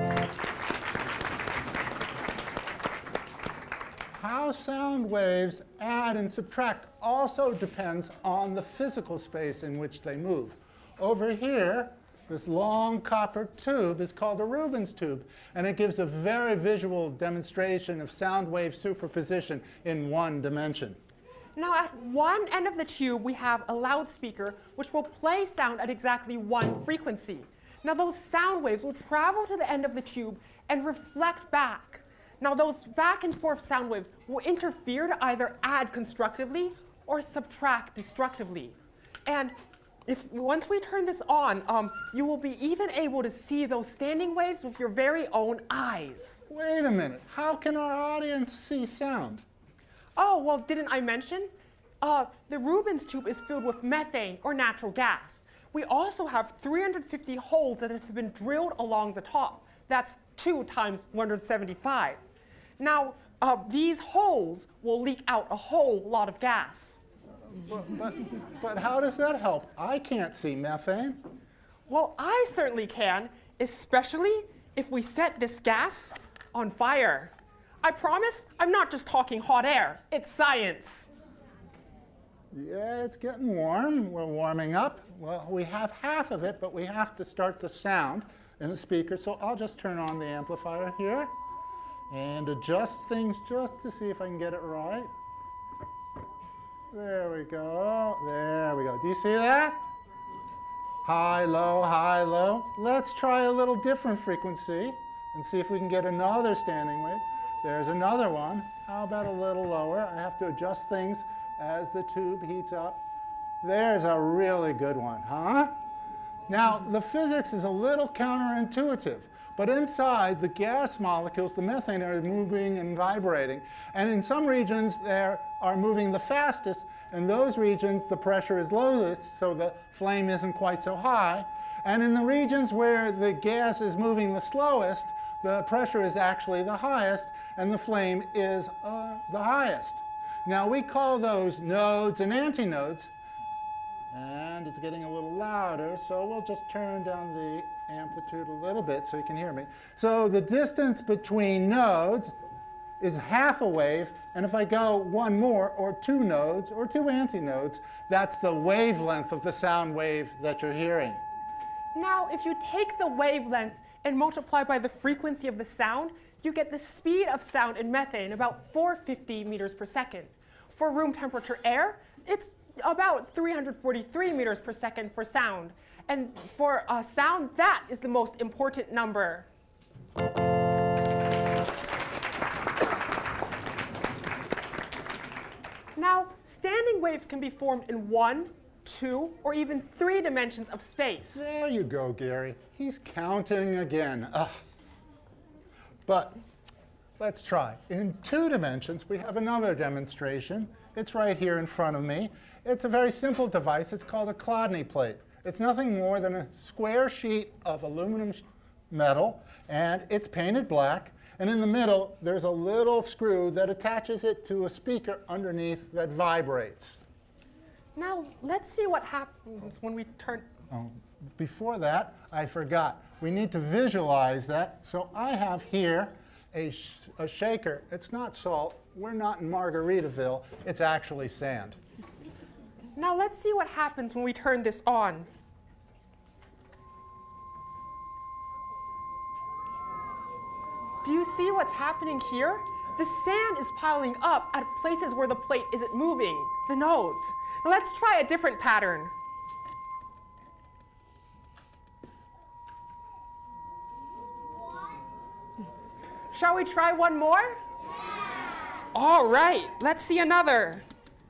how sound waves add and subtract also depends on the physical space in which they move. Over here, this long copper tube is called a Rubin's tube, and it gives a very visual demonstration of sound wave superposition in one dimension. Now, at one end of the tube, we have a loudspeaker, which will play sound at exactly one frequency. Now, those sound waves will travel to the end of the tube and reflect back. Now, those back and forth sound waves will interfere to either add constructively or subtract destructively. And once we turn this on, you will be even able to see those standing waves with your very own eyes. Wait a minute. How can our audience see sound? Oh, well, didn't I mention? The Rubin's tube is filled with methane, or natural gas. We also have 350 holes that have been drilled along the top. That's 2 times 175. Now, these holes will leak out a whole lot of gas. But how does that help? I can't see methane. Well, I certainly can, especially if we set this gas on fire. I promise I'm not just talking hot air. It's science. Yeah, it's getting warm. We're warming up. Well, we have half of it, but we have to start the sound in the speaker. So I'll just turn on the amplifier here and adjust things just to see if I can get it right. There we go. There we go. Do you see that? High, low, high, low. Let's try a little different frequency and see if we can get another standing wave. There's another one. How about a little lower? I have to adjust things as the tube heats up. There's a really good one, huh? Now, the physics is a little counterintuitive, but inside the gas molecules, the methane, are moving and vibrating. And in some regions, they are moving the fastest. In those regions, the pressure is lowest, so the flame isn't quite so high. And in the regions where the gas is moving the slowest, the pressure is actually the highest, and the flame is the highest. Now, we call those nodes and antinodes. And it's getting a little louder, so we'll just turn down the amplitude a little bit so you can hear me. So the distance between nodes is half a wave, and if I go one more, or 2 nodes, or 2 antinodes, that's the wavelength of the sound wave that you're hearing. Now, if you take the wavelength and multiply by the frequency of the sound, you get the speed of sound in methane, about 450 meters per second. For room temperature air, it's about 343 meters per second for sound. And for sound, that is the most important number. Now, standing waves can be formed in 1, 2, or even 3 dimensions of space. There you go, Gary. He's counting again. But let's try. In 2 dimensions, we have another demonstration. It's right here in front of me. It's a very simple device. It's called a Chladni plate. It's nothing more than a square sheet of aluminum metal, and it's painted black. And in the middle, there's a little screw that attaches it to a speaker underneath that vibrates. Now, let's see what happens when we turn. Before that, I forgot. We need to visualize that. So I have here a shaker. It's not salt. We're not in Margaritaville. It's actually sand. Now let's see what happens when we turn this on. Do you see what's happening here? The sand is piling up at places where the plate isn't moving, the nodes. Now let's try a different pattern. Shall we try one more? Yeah. All right, let's see another.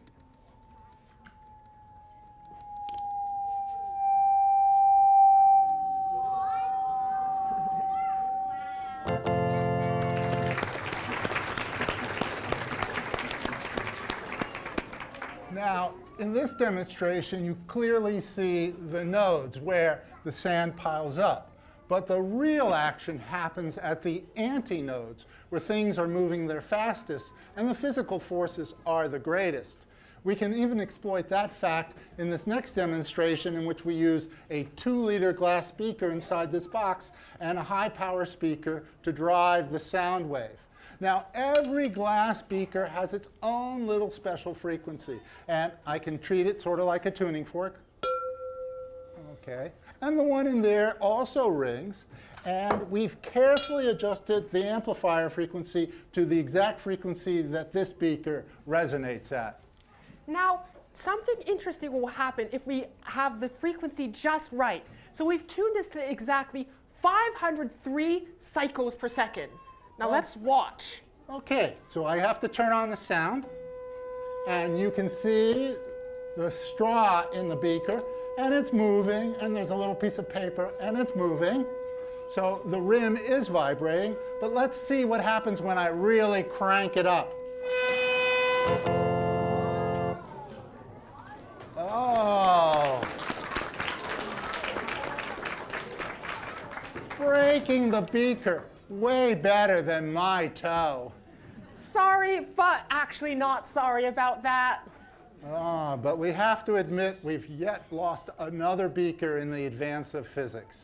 Now, in this demonstration, you clearly see the nodes where the sand piles up. But the real action happens at the antinodes, where things are moving their fastest and the physical forces are the greatest. We can even exploit that fact in this next demonstration, in which we use a 2-liter glass speaker inside this box and a high-power speaker to drive the sound wave. Now, every glass beaker has its own little special frequency. And I can treat it sort of like a tuning fork. Okay. And the one in there also rings. And we've carefully adjusted the amplifier frequency to the exact frequency that this beaker resonates at. Now, something interesting will happen if we have the frequency just right. So we've tuned this to exactly 503 cycles per second. Now let's watch. OK, so I have to turn on the sound. And you can see the straw in the beaker. And it's moving. And there's a little piece of paper. And it's moving. So the rim is vibrating. But let's see what happens when I really crank it up. Oh. Breaking the beaker. Way better than my toe. Sorry, but actually not sorry about that. Ah, but we have to admit we've yet lost another beaker in the advance of physics.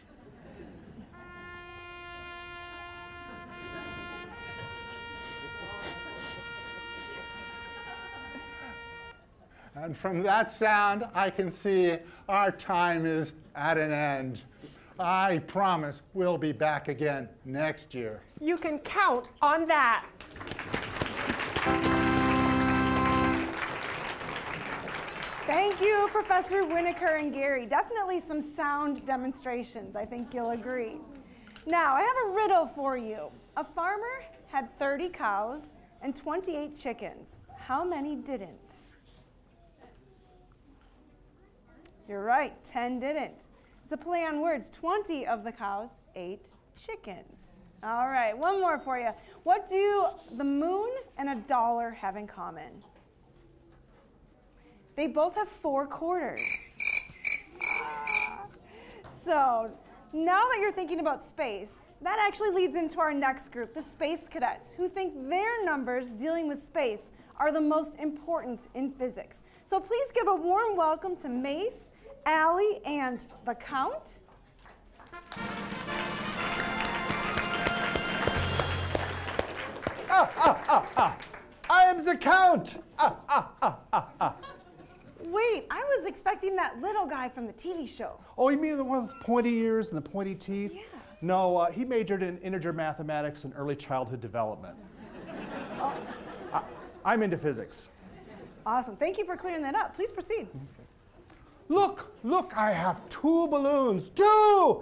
And from that sound, I can see our time is at an end. I promise we'll be back again next year. You can count on that. Thank you, Professor Winokur and Gary. Definitely some sound demonstrations. I think you'll agree. Now, I have a riddle for you. A farmer had 30 cows and 28 chickens. How many didn't? You're right, 10 didn't. It's a play on words. 20 of the cows ate chickens. All right, one more for you. What do the moon and a dollar have in common? They both have 4 quarters. So now that you're thinking about space, that actually leads into our next group, the space cadets, who think their numbers dealing with space are the most important in physics. So please give a warm welcome to Mace, Allie, and the Count. I am the Count. Wait, I was expecting that little guy from the TV show. Oh, you mean the one with the pointy ears and the pointy teeth? Yeah. No, he majored in integer mathematics and early childhood development. Oh. I'm into physics. Awesome. Thank you for clearing that up. Please proceed. Look, look, I have 2 balloons. 2!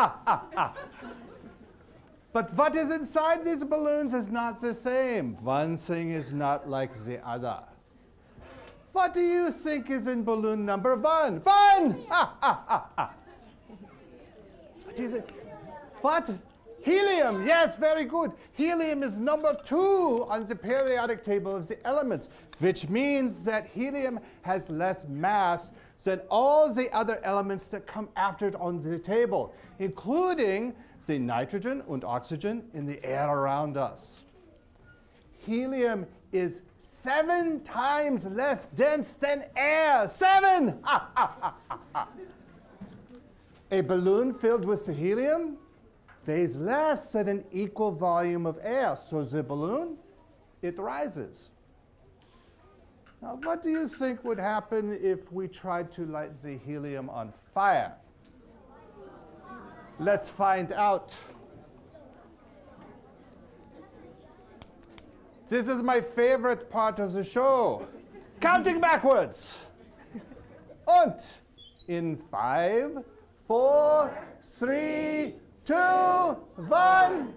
But what is inside these balloons is not the same. One thing is not like the other. What do you think is in balloon number 1? 1! What do you think? What? Helium, yes, very good. Helium is number 2 on the periodic table of the elements, which means that helium has less mass than all the other elements that come after it on the table, including the nitrogen and oxygen in the air around us. Helium is 7 times less dense than air. 7! A balloon filled with the helium weighs less than an equal volume of air. So the balloon, it rises. Now, what do you think would happen if we tried to light the helium on fire? Let's find out. This is my favorite part of the show. Counting backwards. Und in 5, 4, 3, 2, 1.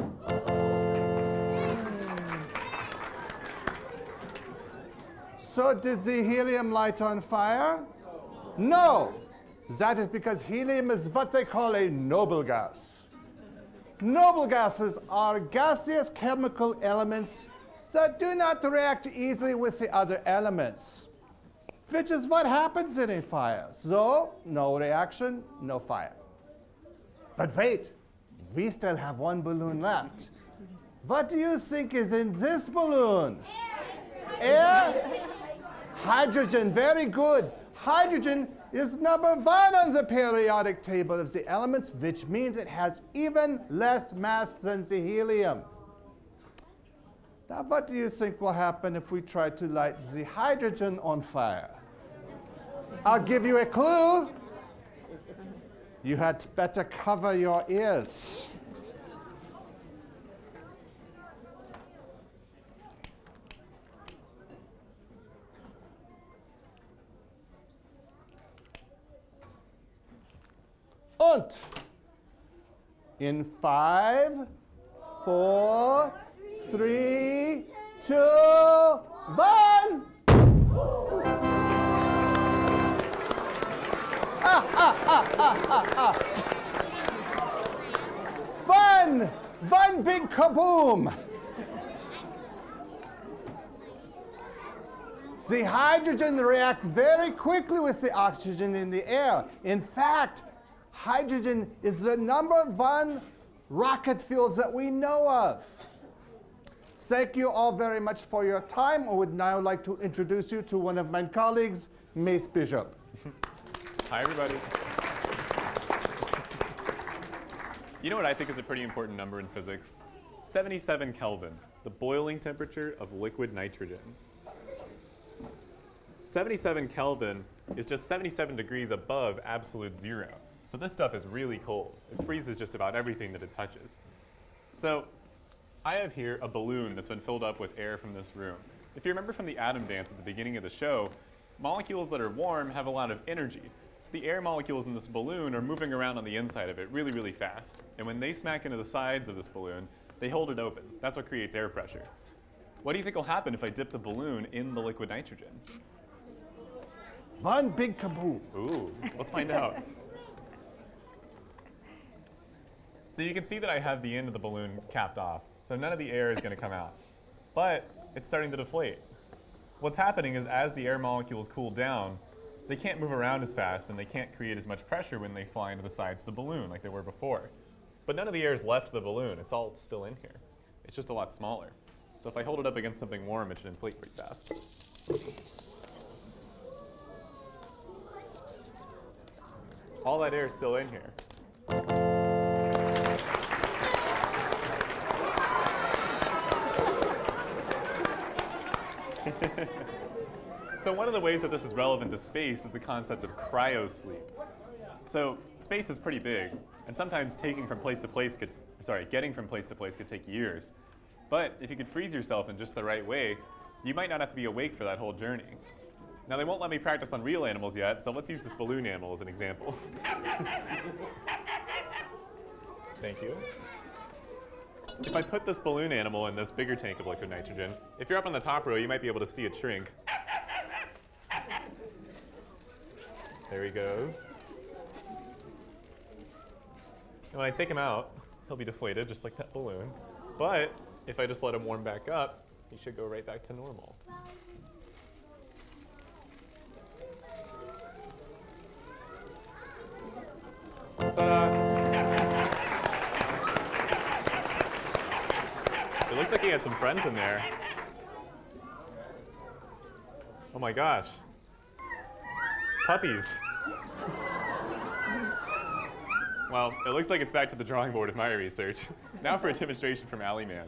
So did the helium light on fire? No. That is because helium is what they call a noble gas. Noble gases are gaseous chemical elements that do not react easily with the other elements, which is what happens in a fire. So, no reaction, no fire. But wait, we still have 1 balloon left. What do you think is in this balloon? Air? Hydrogen, very good. Hydrogen is number 1 on the periodic table of the elements, which means it has even less mass than the helium. Now, what do you think will happen if we try to light the hydrogen on fire? I'll give you a clue. You had better cover your ears. Und in 5, 4, 3, 2, 1. One big kaboom. The hydrogen reacts very quickly with the oxygen in the air. In fact, hydrogen is the #1 rocket fuel that we know of. Thank you all very much for your time. I would now like to introduce you to one of my colleagues, Mace Bishop. Hi, everybody. You know what I think is a pretty important number in physics? 77 Kelvin, the boiling temperature of liquid nitrogen. 77 Kelvin is just 77 degrees above absolute zero. So this stuff is really cold. It freezes just about everything that it touches. So I have here a balloon that's been filled up with air from this room. If you remember from the atom dance at the beginning of the show, molecules that are warm have a lot of energy. So the air molecules in this balloon are moving around on the inside of it really, really fast. And when they smack into the sides of this balloon, they hold it open. That's what creates air pressure. What do you think will happen if I dip the balloon in the liquid nitrogen? One big kaboom. Ooh, let's find out. So you can see that I have the end of the balloon capped off. So none of the air is going to come out. But it's starting to deflate. What's happening is as the air molecules cool down, they can't move around as fast and they can't create as much pressure when they fly into the sides of the balloon like they were before. But none of the air has left the balloon. It's all still in here. It's just a lot smaller. So if I hold it up against something warm, it should inflate pretty fast. All that air is still in here. So one of the ways that this is relevant to space is the concept of cryosleep. So space is pretty big, and sometimes getting from place to place could take years. But if you could freeze yourself in just the right way, you might not have to be awake for that whole journey. Now they won't let me practice on real animals yet, so let's use this balloon animal as an example. Thank you. If I put this balloon animal in this bigger tank of liquid nitrogen, if you're up on the top row, you might be able to see it shrink. There he goes. And when I take him out, he'll be deflated just like that balloon. But if I just let him warm back up, he should go right back to normal. Ta-da! It looks like he had some friends in there. Oh my gosh. Puppies. Well, it looks like it's back to the drawing board of my research. Now for a demonstration from Allie Mann.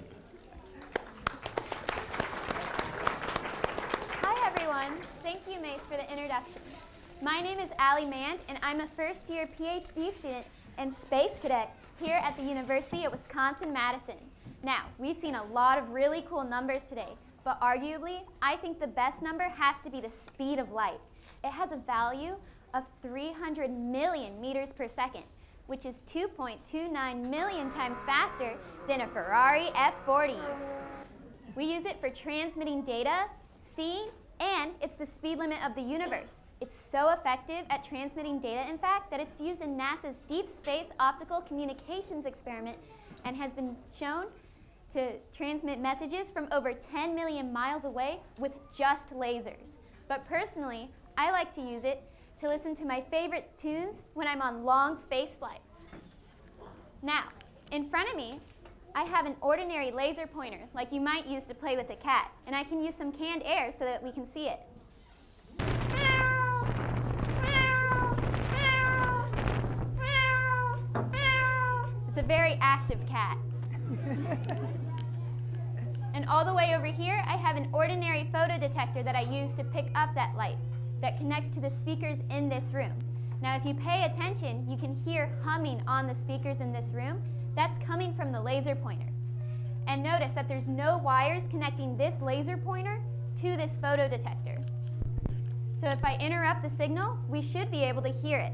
Hi everyone. Thank you, Mace, for the introduction. My name is Allie Mann, and I'm a first-year PhD student and space cadet here at the University of Wisconsin-Madison. Now, we've seen a lot of really cool numbers today, but arguably, I think the best number has to be the speed of light. It has a value of 300 million meters per second, which is 2.29 million times faster than a Ferrari F40. We use it for transmitting data, seeing, and it's the speed limit of the universe. It's so effective at transmitting data, in fact, that it's used in NASA's Deep Space Optical Communications experiment and has been shown to transmit messages from over 10 million miles away with just lasers. But personally, I like to use it to listen to my favorite tunes when I'm on long space flights. Now, in front of me, I have an ordinary laser pointer, like you might use to play with a cat, and I can use some canned air so that we can see it. It's a very active cat. And all the way over here, I have an ordinary photodetector that I use to pick up that light that connects to the speakers in this room. Now, if you pay attention, you can hear humming on the speakers in this room. That's coming from the laser pointer. And notice that there's no wires connecting this laser pointer to this photodetector. So if I interrupt the signal, we should be able to hear it.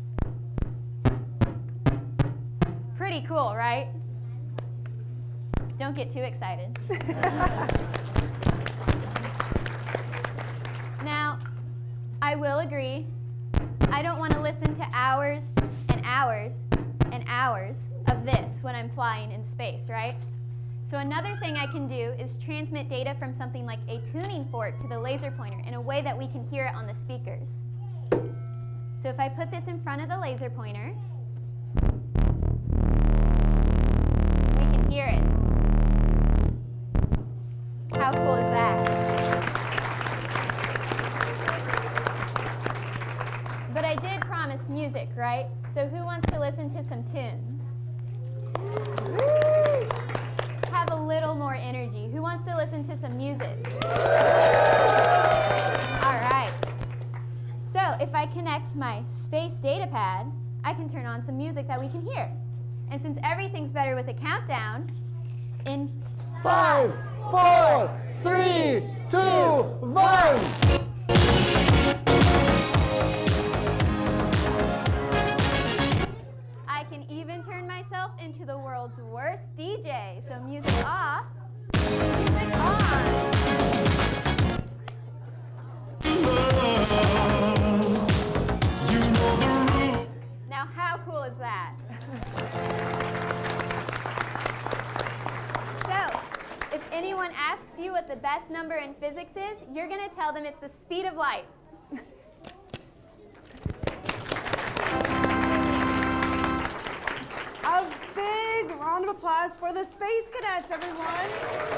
Pretty cool, right? Don't get too excited. Now, I will agree, I don't want to listen to hours and hours and hours of this when I'm flying in space, right? So another thing I can do is transmit data from something like a tuning fork to the laser pointer in a way that we can hear it on the speakers. So if I put this in front of the laser pointer, we can hear it. How cool is that? But I did promise music, right? So who wants to listen to some tunes? Have a little more energy. Who wants to listen to some music? All right. So if I connect my space data pad, I can turn on some music that we can hear. And since everything's better with a countdown, in 5, 4, 3, 2, 1. I can even turn myself into the world's worst DJ. So music off, music on. Now how cool is that? So, if anyone asks you what the best number in physics is, you're going to tell them it's the speed of light. A big round of applause for the Space Cadets, everyone.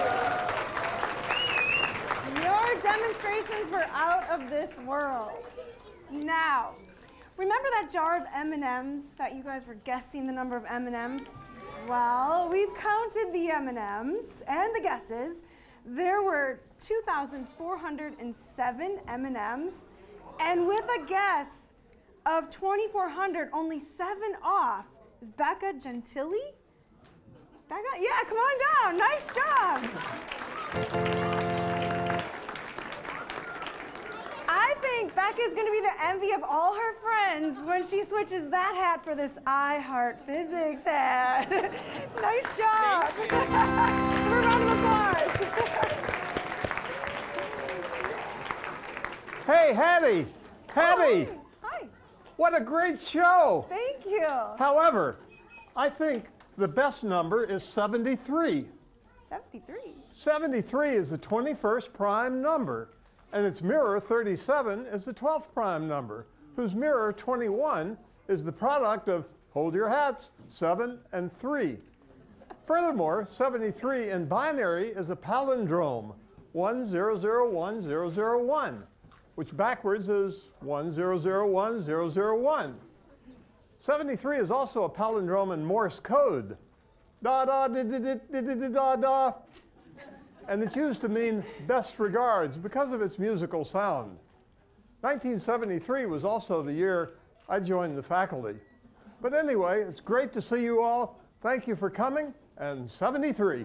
Your demonstrations were out of this world. Now, remember that jar of M&Ms that you guys were guessing the number of M&Ms? Well, we've counted the M&Ms and the guesses. There were 2,407 M&Ms, and with a guess of 2,400, only 7 off is Becca Gentili. Becca, yeah, come on down. Nice job. I think Becca's going to be the envy of all her friends when she switches that hat for this I Heart Physics hat. Nice job. Give her a round of applause. Hey, Hattie. Hattie. Oh, hi. What a great show. Thank you. However, I think the best number is 73. 73. 73 is the 21st prime number, and its mirror 37 is the 12th prime number, whose mirror 21 is the product of, hold your hats, 7 and 3. Furthermore, 73 in binary is a palindrome, 1001001, which backwards is 1001001. 73 is also a palindrome in Morse code. Da da da da da da da da da. And it's used to mean best regards because of its musical sound. 1973 was also the year I joined the faculty. But anyway, it's great to see you all. Thank you for coming, and 73.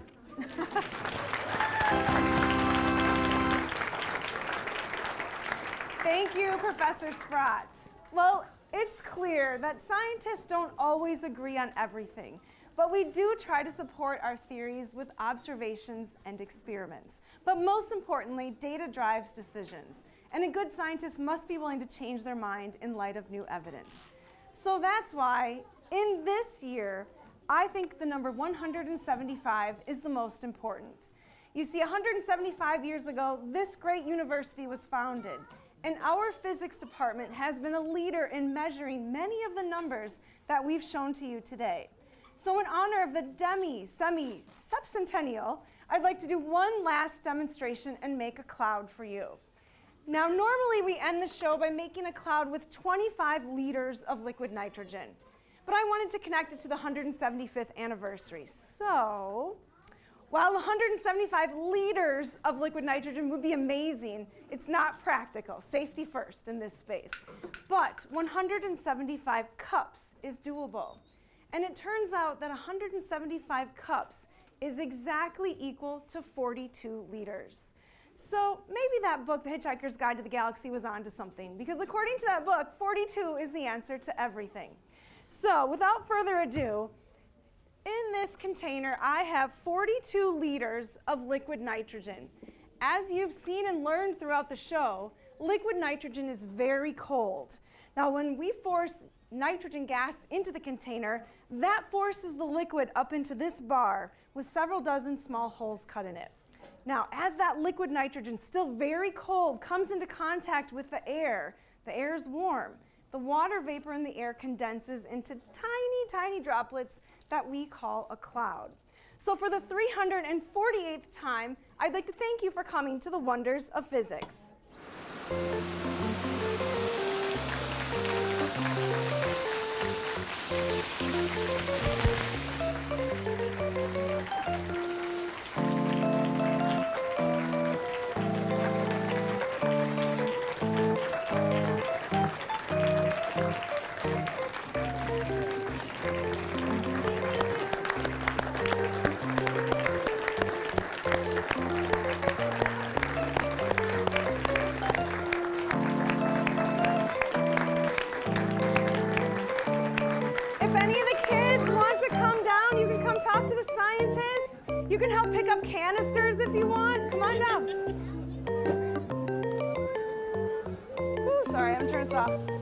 Thank you, Professor Sprott. Well, it's clear that scientists don't always agree on everything, but we do try to support our theories with observations and experiments. But most importantly, data drives decisions, and a good scientist must be willing to change their mind in light of new evidence. So that's why, in this year, I think the number 175 is the most important. You see, 175 years ago, this great university was founded. And our physics department has been a leader in measuring many of the numbers that we've shown to you today. So in honor of the semi-subcentennial, I'd like to do one last demonstration and make a cloud for you. Now, normally we end the show by making a cloud with 25 liters of liquid nitrogen. But I wanted to connect it to the 175th anniversary. So While 175 liters of liquid nitrogen would be amazing, it's not practical. Safety first in this space. But 175 cups is doable. And it turns out that 175 cups is exactly equal to 42 liters. So maybe that book, The Hitchhiker's Guide to the Galaxy, was onto something, because according to that book, 42 is the answer to everything. So without further ado, in this container, I have 42 liters of liquid nitrogen. As you've seen and learned throughout the show, liquid nitrogen is very cold. Now, when we force nitrogen gas into the container, that forces the liquid up into this bar with several dozen small holes cut in it. Now, as that liquid nitrogen, still very cold, comes into contact with the air is warm. The water vapor in the air condenses into tiny, tiny droplets that we call a cloud. So for the 348th time, I'd like to thank you for coming to the Wonders of Physics. You can help pick up canisters if you want. Come on down. Ooh, sorry, I'm turning this off.